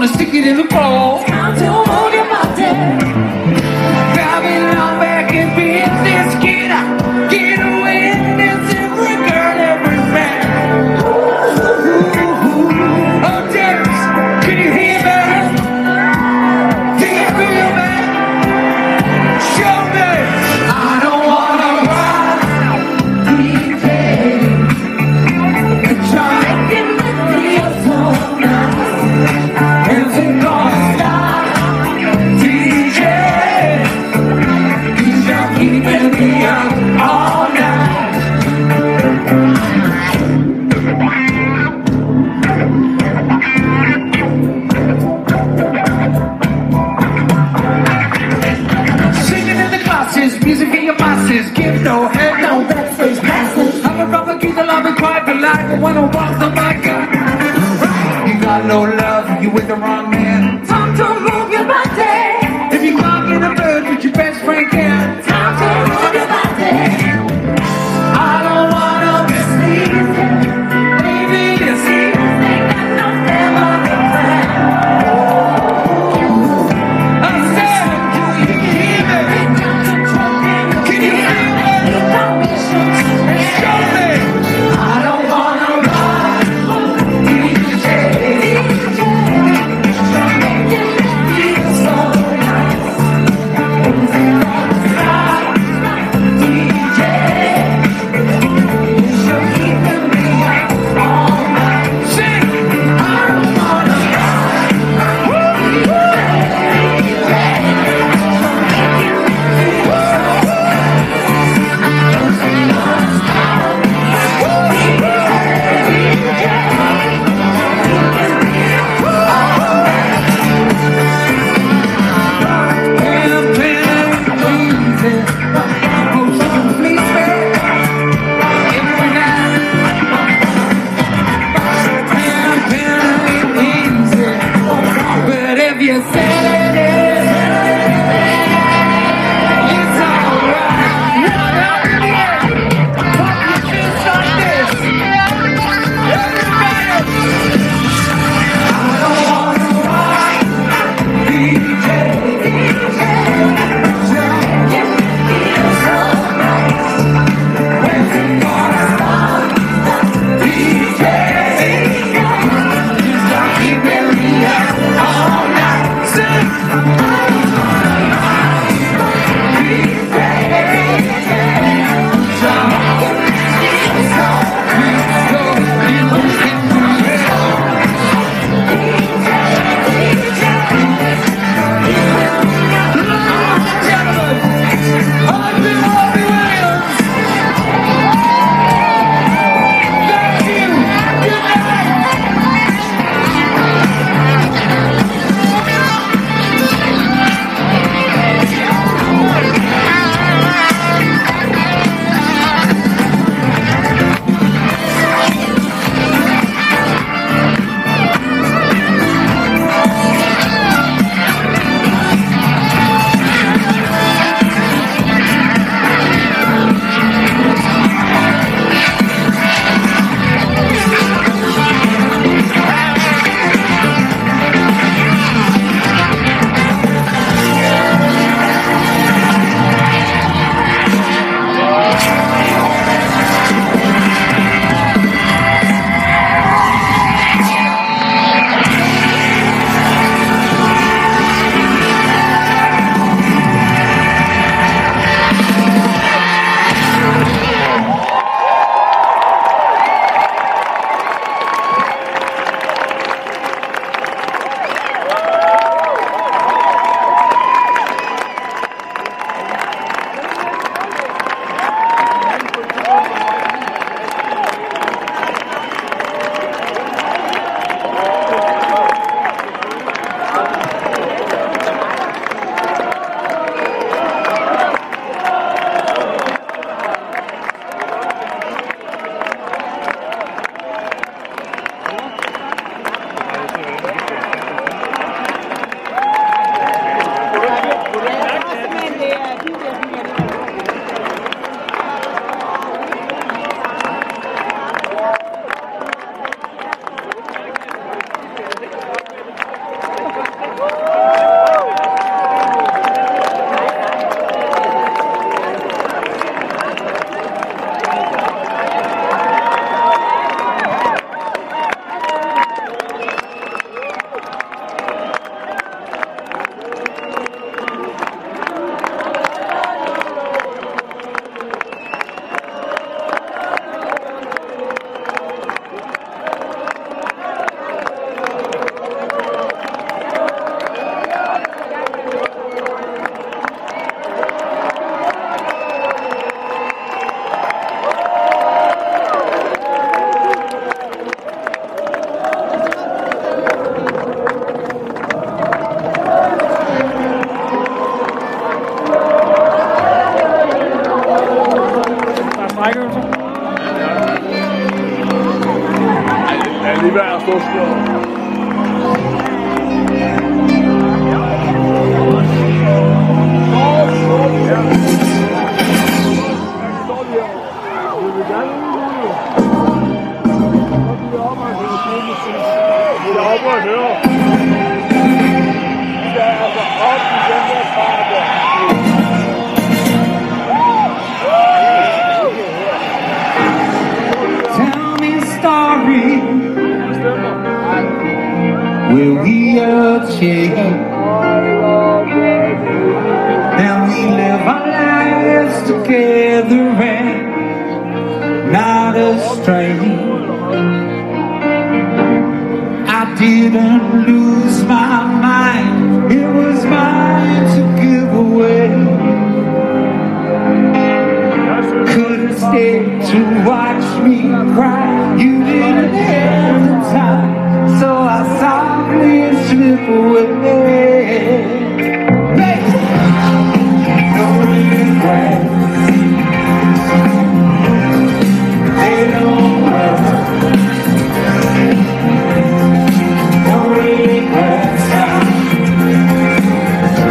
gonna stick it in the floor. Time to move your body. Driving on back in business, get out, get away, this every girl, every man. Oh, Dennis, can you hear me? Do you feel me? Show me. I don't wanna ride, D J. try Making me feel so nice. and think on style. D J, he's not keeping me up all night. Singing in the classes, music in your masses, give no head, no Backstage passes. I'm a rubber keep the love and quiet the light, but when I walk the mic, you got no love, you with the wrong man. Time to move your body. If you can't get a bird with your best friend can. Time to move your body. I don't wanna miss you, baby, this is Ain't got no family plan. I said, do you hear me? Ain't got no truck in the Can you hear me? Ain't got mission to Show make. me. I don't wanna ride, D J. Making me feel so nice. Tell me a story where we are changed and we live our lives together and not astray. I didn't lose my mind, it was mine to give away. Couldn't stay to watch me cry, you didn't have the time, so I softly slip away. No regrets, they don't hurt. No regrets,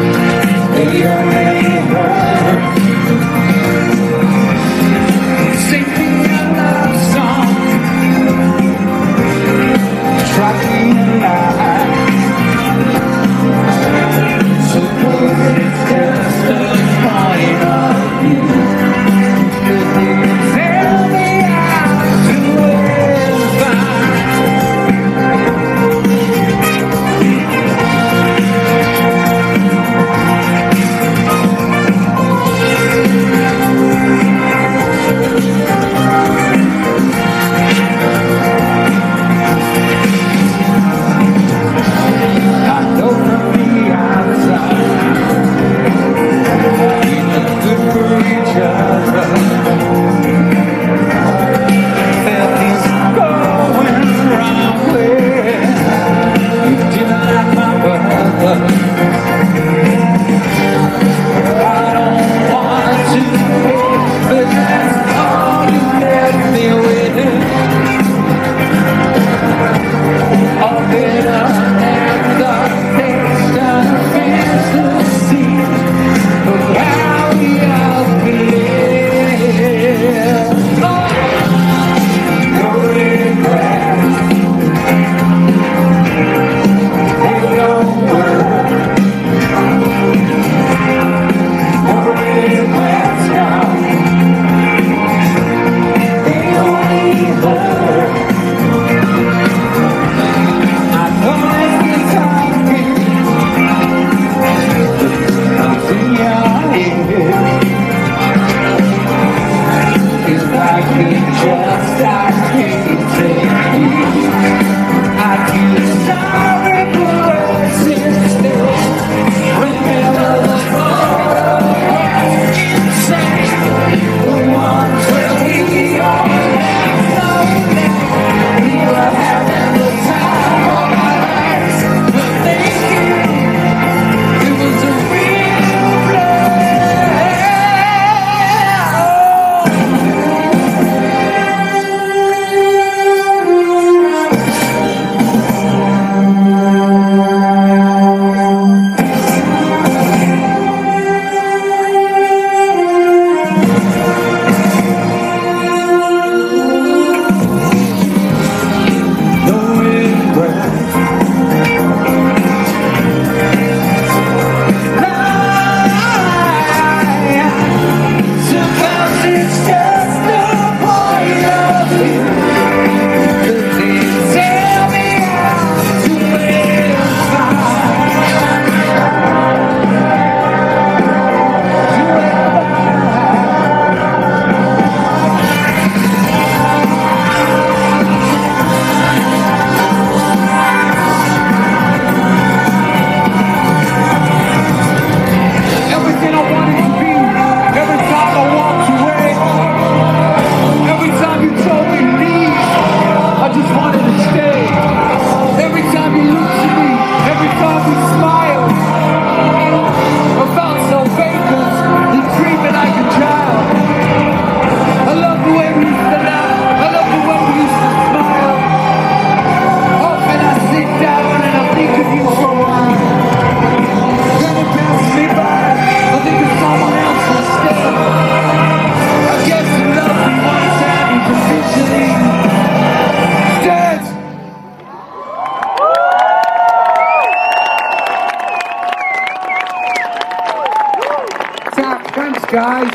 guys.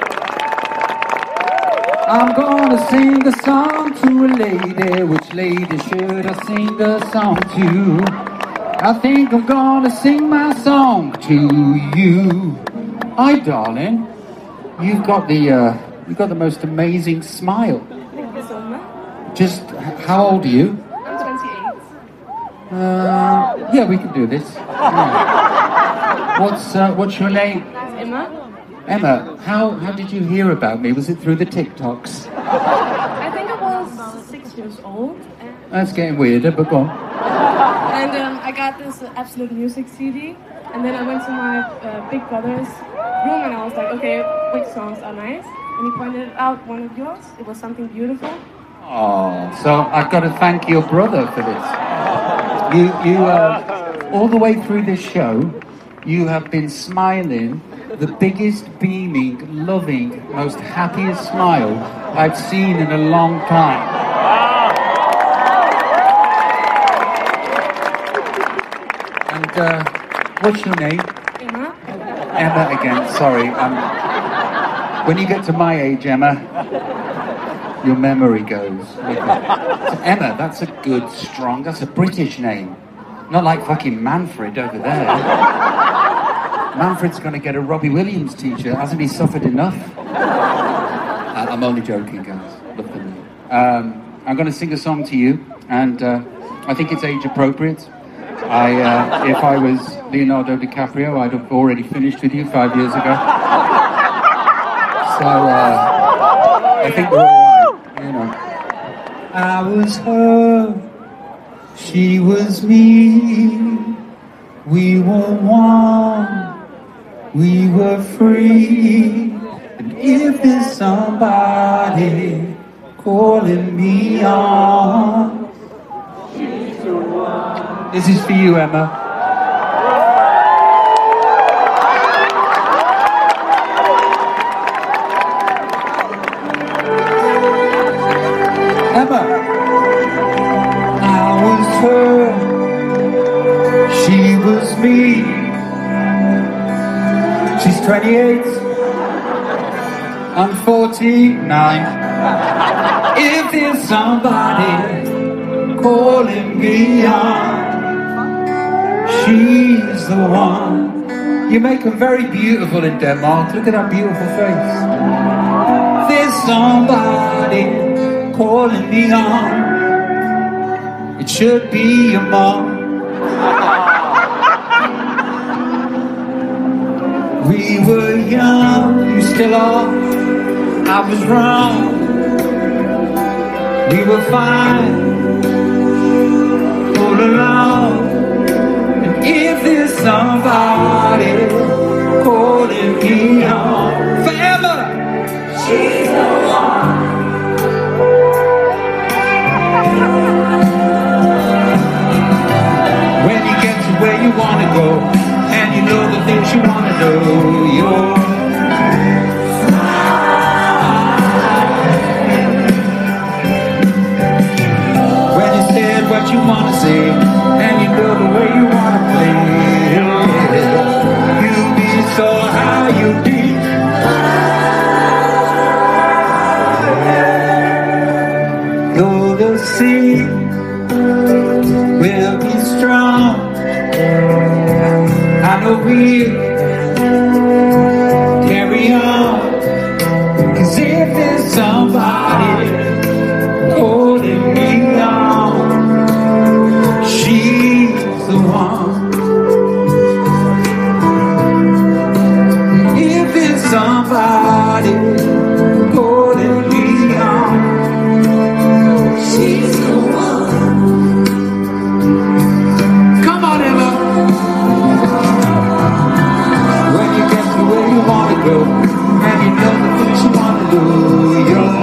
I'm gonna sing a song to a lady. Which lady should I sing the song to? I think I'm gonna sing my song to you. Hi, darling. You've got the uh, you've got the most amazing smile. Thank you so much. Just how old are you? I'm twenty-eight. Uh, yeah, we can do this. Yeah. What's uh, what's your name? Emma. Emma. How how did you hear about me? Was it through the TikToks? I think I was six years old. And, That's getting weirder, but go on. and um, I got this uh, Absolute Music C D. And then I went to my uh, big brother's room and I was like, okay, which songs are nice? And he pointed out one of yours. It was Something Beautiful. Oh, so I've got to thank your brother for this. You, you, uh, all the way through this show, you have been smiling, the biggest, beaming, loving, most happiest smile I've seen in a long time. And uh, what's your name? Emma. Emma again. Sorry. Um, when you get to my age, Emma, your memory goes. Okay. So Emma, that's a good, strong, that's a British name. Not like fucking Manfred over there. Manfred's going to get a Robbie Williams t-shirt. Hasn't he suffered enough? Uh, I'm only joking, guys. Look at me. Um, I'm going to sing a song to you, and uh, I think it's age appropriate. I, uh, if I was Leonardo DiCaprio, I'd have already finished with you five years ago. So, uh, I think we're all right, you know. I was her, she was me, we were one, we were free. And if there's somebody calling me on, she's the one. This is for you, Emma. Emma, I was her, she was me. She's twenty-eight, I'm forty-nine. If there's somebody calling me on, she's the one. You make them very beautiful in Denmark. Look at that beautiful face. There's somebody calling me on. It should be your mom. We were young, you still are. I was wrong. We were fine all along. And if there's somebody calling me on, forever, she's the one. When you get to where you wanna go, and you know the things you wanna do, you're when you said what you wanna say, and you know the way you wanna play, you be so how you be. Though the sea will be strong, I know we'll carry on. Cause if there's somebody holding me on, she's the one. If there's somebody holding me on, she's the one. Come on, Emma. When you get to where you wanna go, and you know the things you wanna do, you're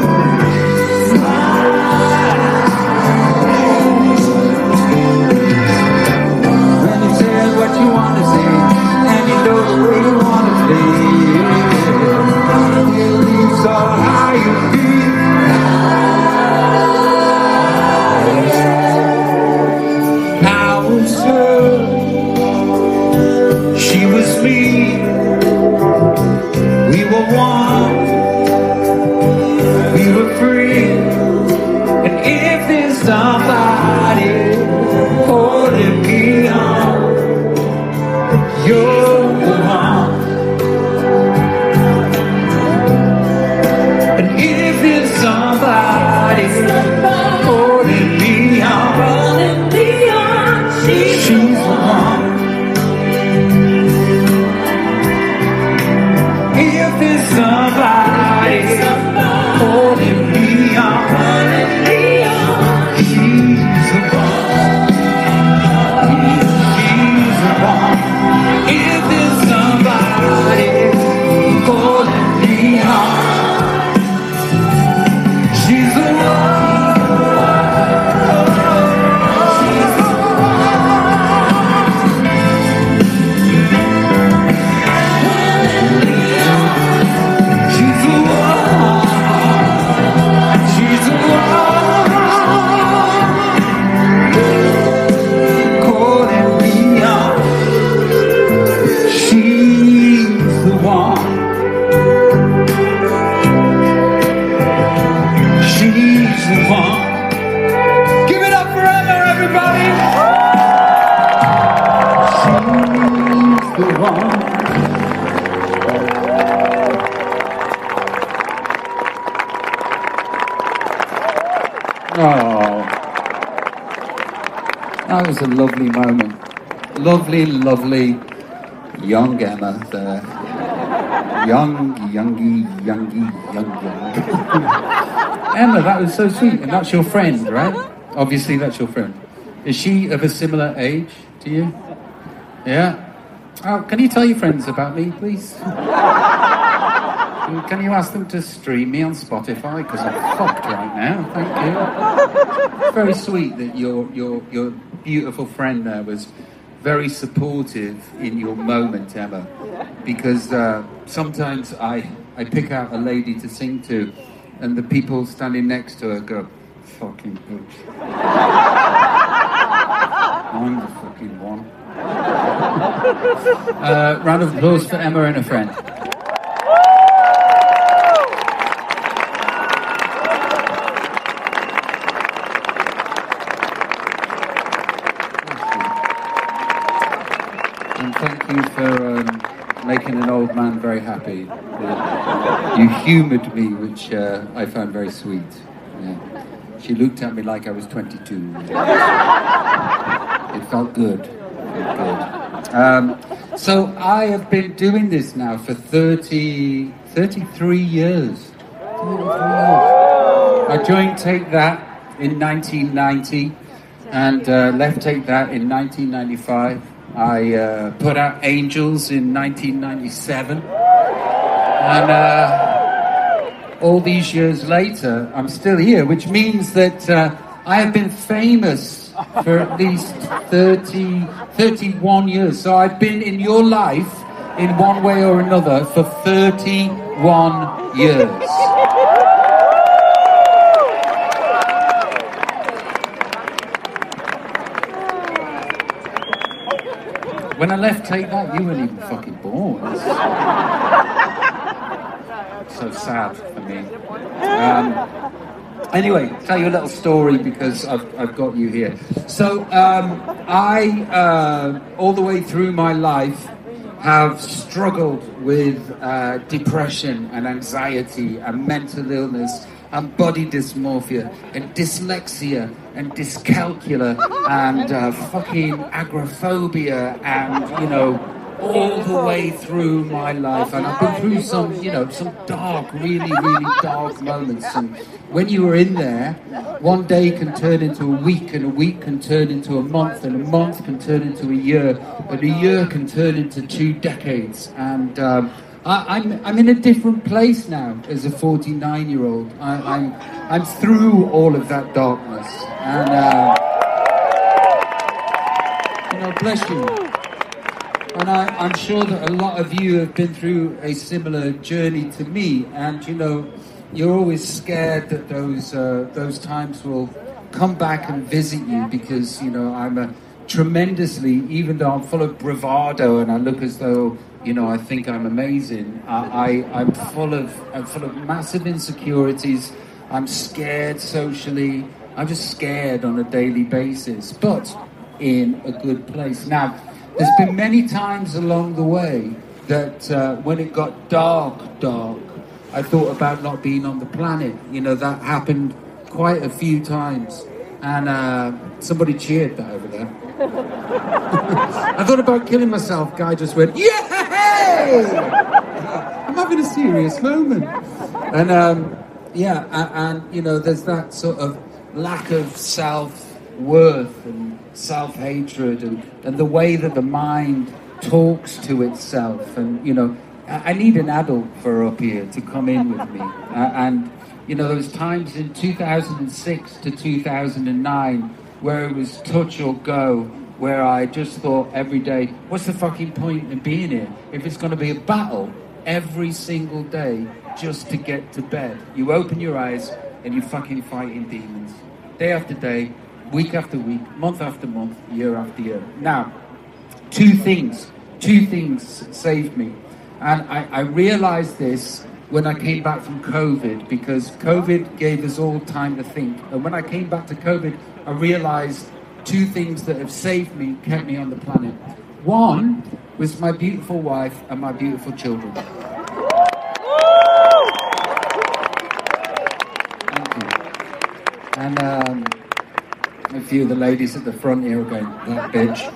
when you said what you wanna say, and you know the way you wanna play. were one, we were free. And if there's somebody holding me on, you're the one. And if there's somebody holding me on, she's the one. If there's somebody holding me on, she's the one. She's the one. If there's somebody holding me on, she's the one. That was a lovely moment. Lovely, lovely young Emma there. Young, youngy, youngy, young, young. Emma, that was so sweet. And that's your friend, right? Obviously, that's your friend. Is she of a similar age to you? Yeah? Oh, can you tell your friends about me, please? Can you ask them to stream me on Spotify? Because I'm fucked right now, thank you. It's very sweet that your, your, your beautiful friend there was very supportive in your moment, Emma. Because uh, sometimes I, I pick out a lady to sing to, and the people standing next to her go, fucking bitch. I'm the fucking one. Uh, round of applause for Emma and her friend. And thank you for um, making an old man very happy. Uh, you humoured me, which uh, I found very sweet. Yeah. She looked at me like I was twenty-two. It felt good. It felt good. Um, so I have been doing this now for thirty, thirty-three years. thirty-three years. I joined Take That in nineteen ninety and uh, left Take That in nineteen ninety-five. I uh, put out Angels in nineteen ninety-seven. And uh, all these years later, I'm still here, which means that uh, I have been famous for at least thirty, thirty-one years. So I've been in your life in one way or another for thirty-one years. When I left Take That, you weren't even fucking born. It's so sad for me. Um, Anyway, tell you a little story because I've, I've got you here. So, um, I, uh, all the way through my life, have struggled with uh, depression and anxiety and mental illness and body dysmorphia and dyslexia and dyscalculia and uh, fucking agoraphobia and, you know, all the way through my life. And I've been through some, you know, some dark, really, really dark moments. And when you were in there, one day can turn into a week, and a week can turn into a month, and a month can turn into a year, and a year can turn into two decades. And um, I, I'm I'm in a different place now as a forty-nine-year-old. I, I'm I'm through all of that darkness, and uh, you know, bless you. And I, I'm sure that a lot of you have been through a similar journey to me, and you know, you're always scared that those uh, those times will come back and visit you, because you know I'm a tremendously, even though I'm full of bravado and I look as though You know, I think I'm amazing. I, I, I'm full of, I'm full of massive insecurities. I'm scared socially. I'm just scared on a daily basis, but in a good place. Now, there's been many times along the way that uh, when it got dark, dark, I thought about not being on the planet. You know, that happened quite a few times. And uh, somebody cheered that over there. I thought about killing myself. Guy just went, yay! I'm having a serious moment. And um, yeah, and, and you know, there's that sort of lack of self-worth and self-hatred and, and the way that the mind talks to itself. And, you know, I, I need an adult for up here to come in with me. Uh, and, you know, there was times in two thousand six to two thousand nine where it was touch or go, where I just thought every day, what's the fucking point in being here? If it's going to be a battle every single day just to get to bed. You open your eyes and you're fucking fighting demons. Day after day, week after week, month after month, year after year. Now, two things, two things saved me. And I, I realized this when I came back from COVID, because COVID gave us all time to think. And when I came back to COVID, I realized two things that have saved me, kept me on the planet. One was my beautiful wife and my beautiful children. Thank you. And um, a few of the ladies at the front here are going, that bitch.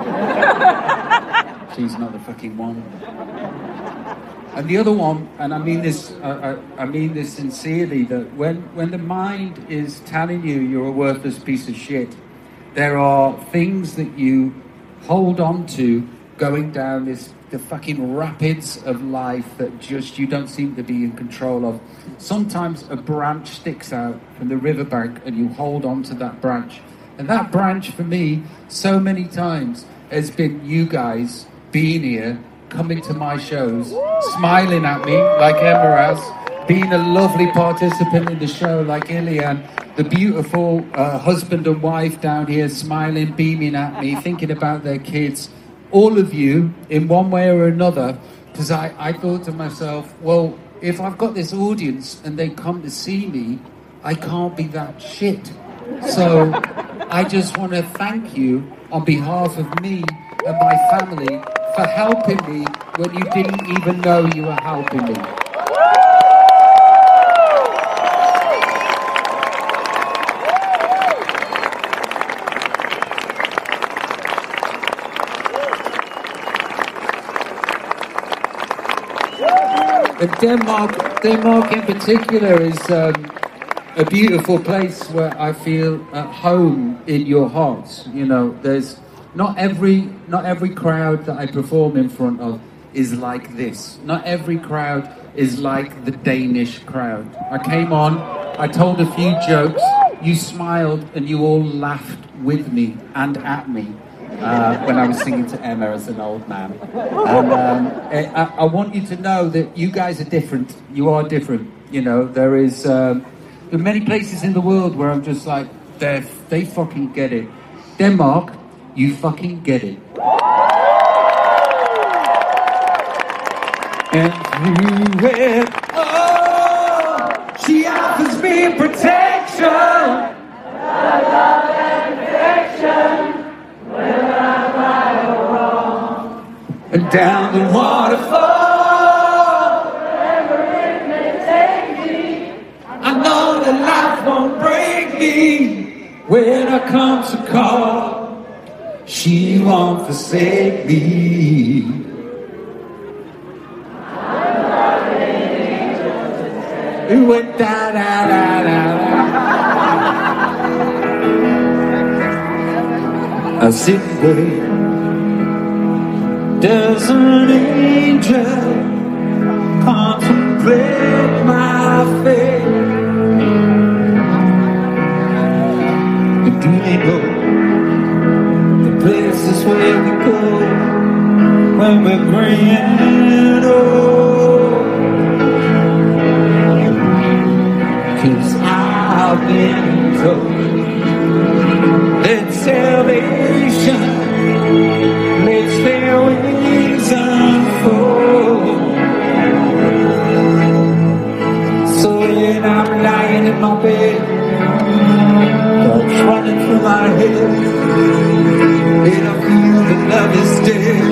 She's not the fucking one. And the other one, and I mean this, uh, I, I mean this sincerely, that when, when the mind is telling you you're a worthless piece of shit, there are things that you hold on to going down this the fucking rapids of life that just you don't seem to be in control of. Sometimes a branch sticks out from the riverbank and you hold on to that branch. And that branch for me, so many times, has been you guys being here, coming to my shows, smiling at me like Emma has, being a lovely participant in the show like Ilian, the beautiful uh, husband and wife down here smiling, beaming at me, thinking about their kids. All of you, in one way or another, because I, I thought to myself, well, if I've got this audience and they come to see me, I can't be that shit. So I just want to thank you on behalf of me and my family for helping me when you didn't even know you were helping me. And Denmark, Denmark in particular is um, a beautiful place where I feel at home in your hearts. You know, there's not every not every crowd that I perform in front of is like this. Not every crowd is like the Danish crowd. I came on, I told a few jokes, you smiled and you all laughed with me and at me uh, when I was singing to Emma as an old man. And um, I, I want you to know that you guys are different. You are different. You know, there is um, there are many places in the world where I'm just like, they they fucking get it. Denmark, you fucking get it. And through it, oh, she offers me protection, love and affection, whether I'm right or wrong. And down the waterfall, wherever it may take me, I know that life won't break me when I come to call. She won't forsake me. It went da da da da da. I sit there, does an angel contemplate my fate? And do they know places where we go when we're grand old? 'Cause I've been told that salvation lets their wings unfold. my bed, thoughts running through my head, and I feel that love is dead.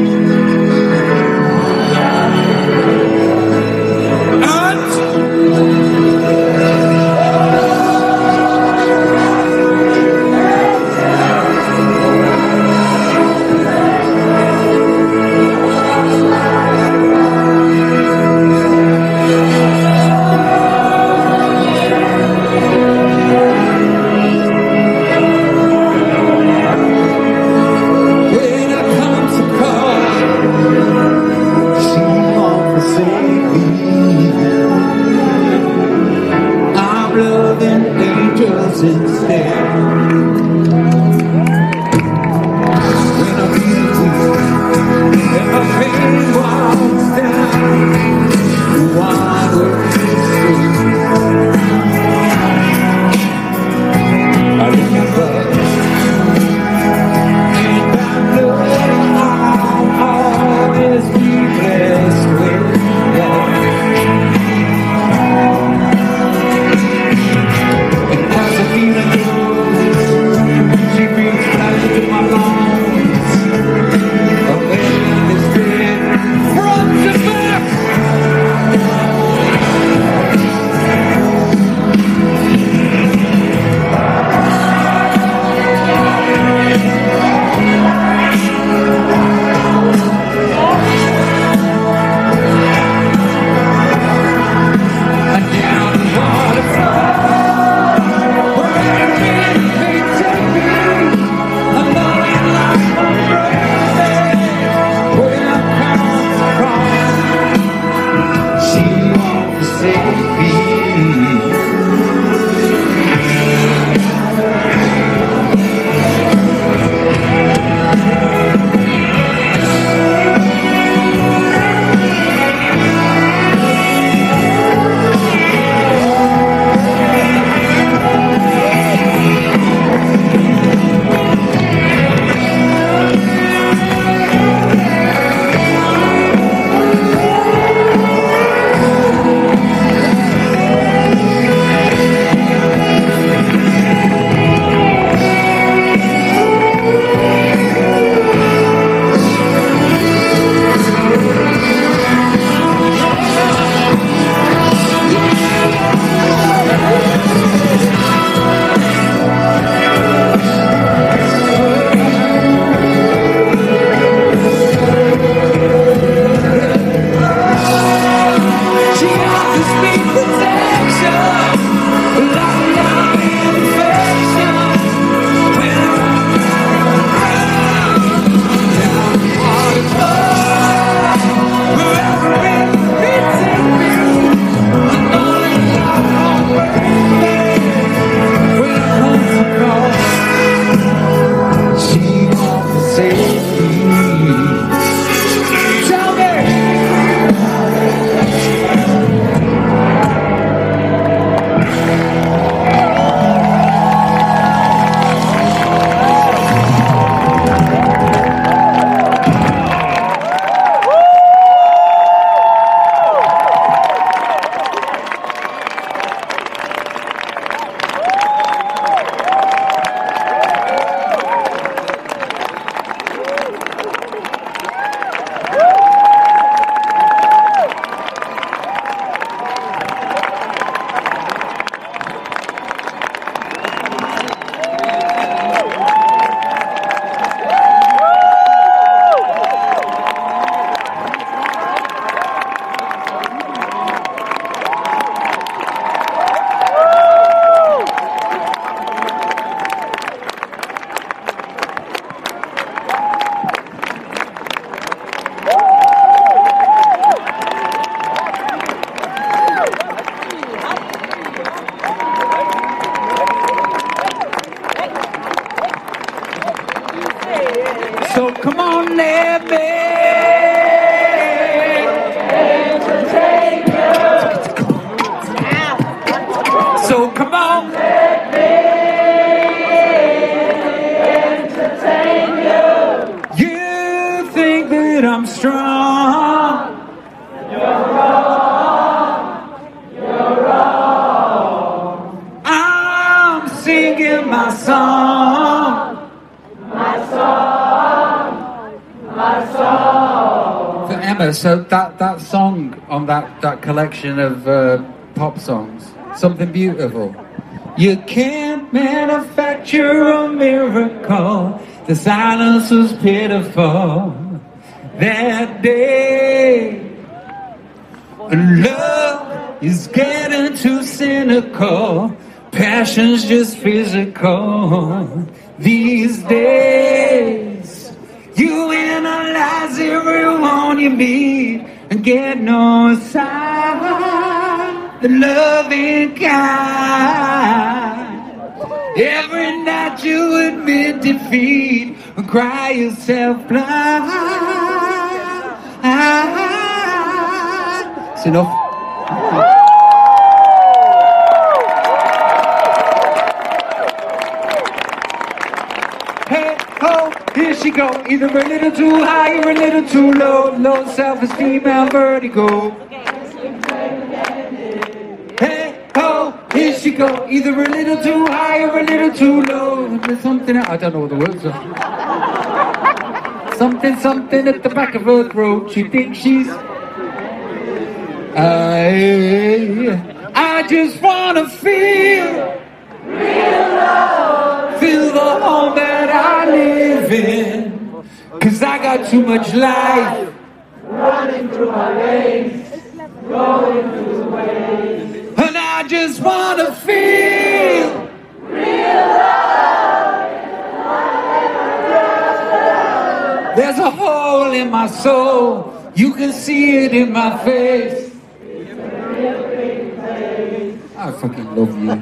Instead, when I feel weak and my pain walks down the wide open street, I remember, and I know I'll always be blessed with love. And as I feel again, my song, my song, my song. For Emma, so that, that song on that, that collection of uh, pop songs, Something Beautiful. You can't manufacture a miracle. The silence was pitiful that day. And love is getting too cynical. Passion's just physical these days. You analyze everyone you meet and get no sign. The loving kind. Every night you admit defeat and cry yourself blind. It's enough. Hey ho, here she go. Either a little too high or a little too low. Low self-esteem and vertigo. Hey ho, here she go. Either a little too high or a little too low. There's something, I don't know what the words are. Something, something at the back of her throat. She thinks she's I, I just wanna feel real love. Feel the home that I live in. Cause I got too much life running through my veins, going through the waves. And I just wanna feel real love. There's a hole in my soul. You can see it in my face. I fucking love you.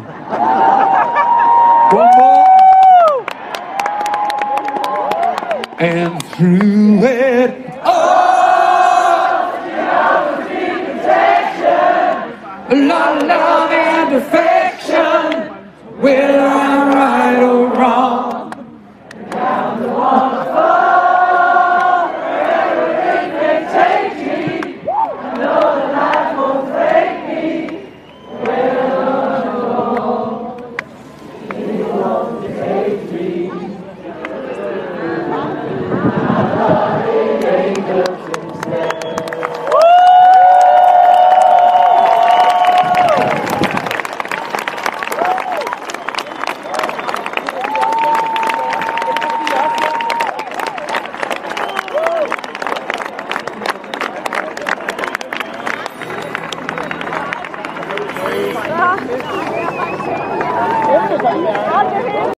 One more. And through it all, love, love and affection. Whether I'm right or wrong, down the waterfall, wherever it may take me. I know that life won't break me. Everybody.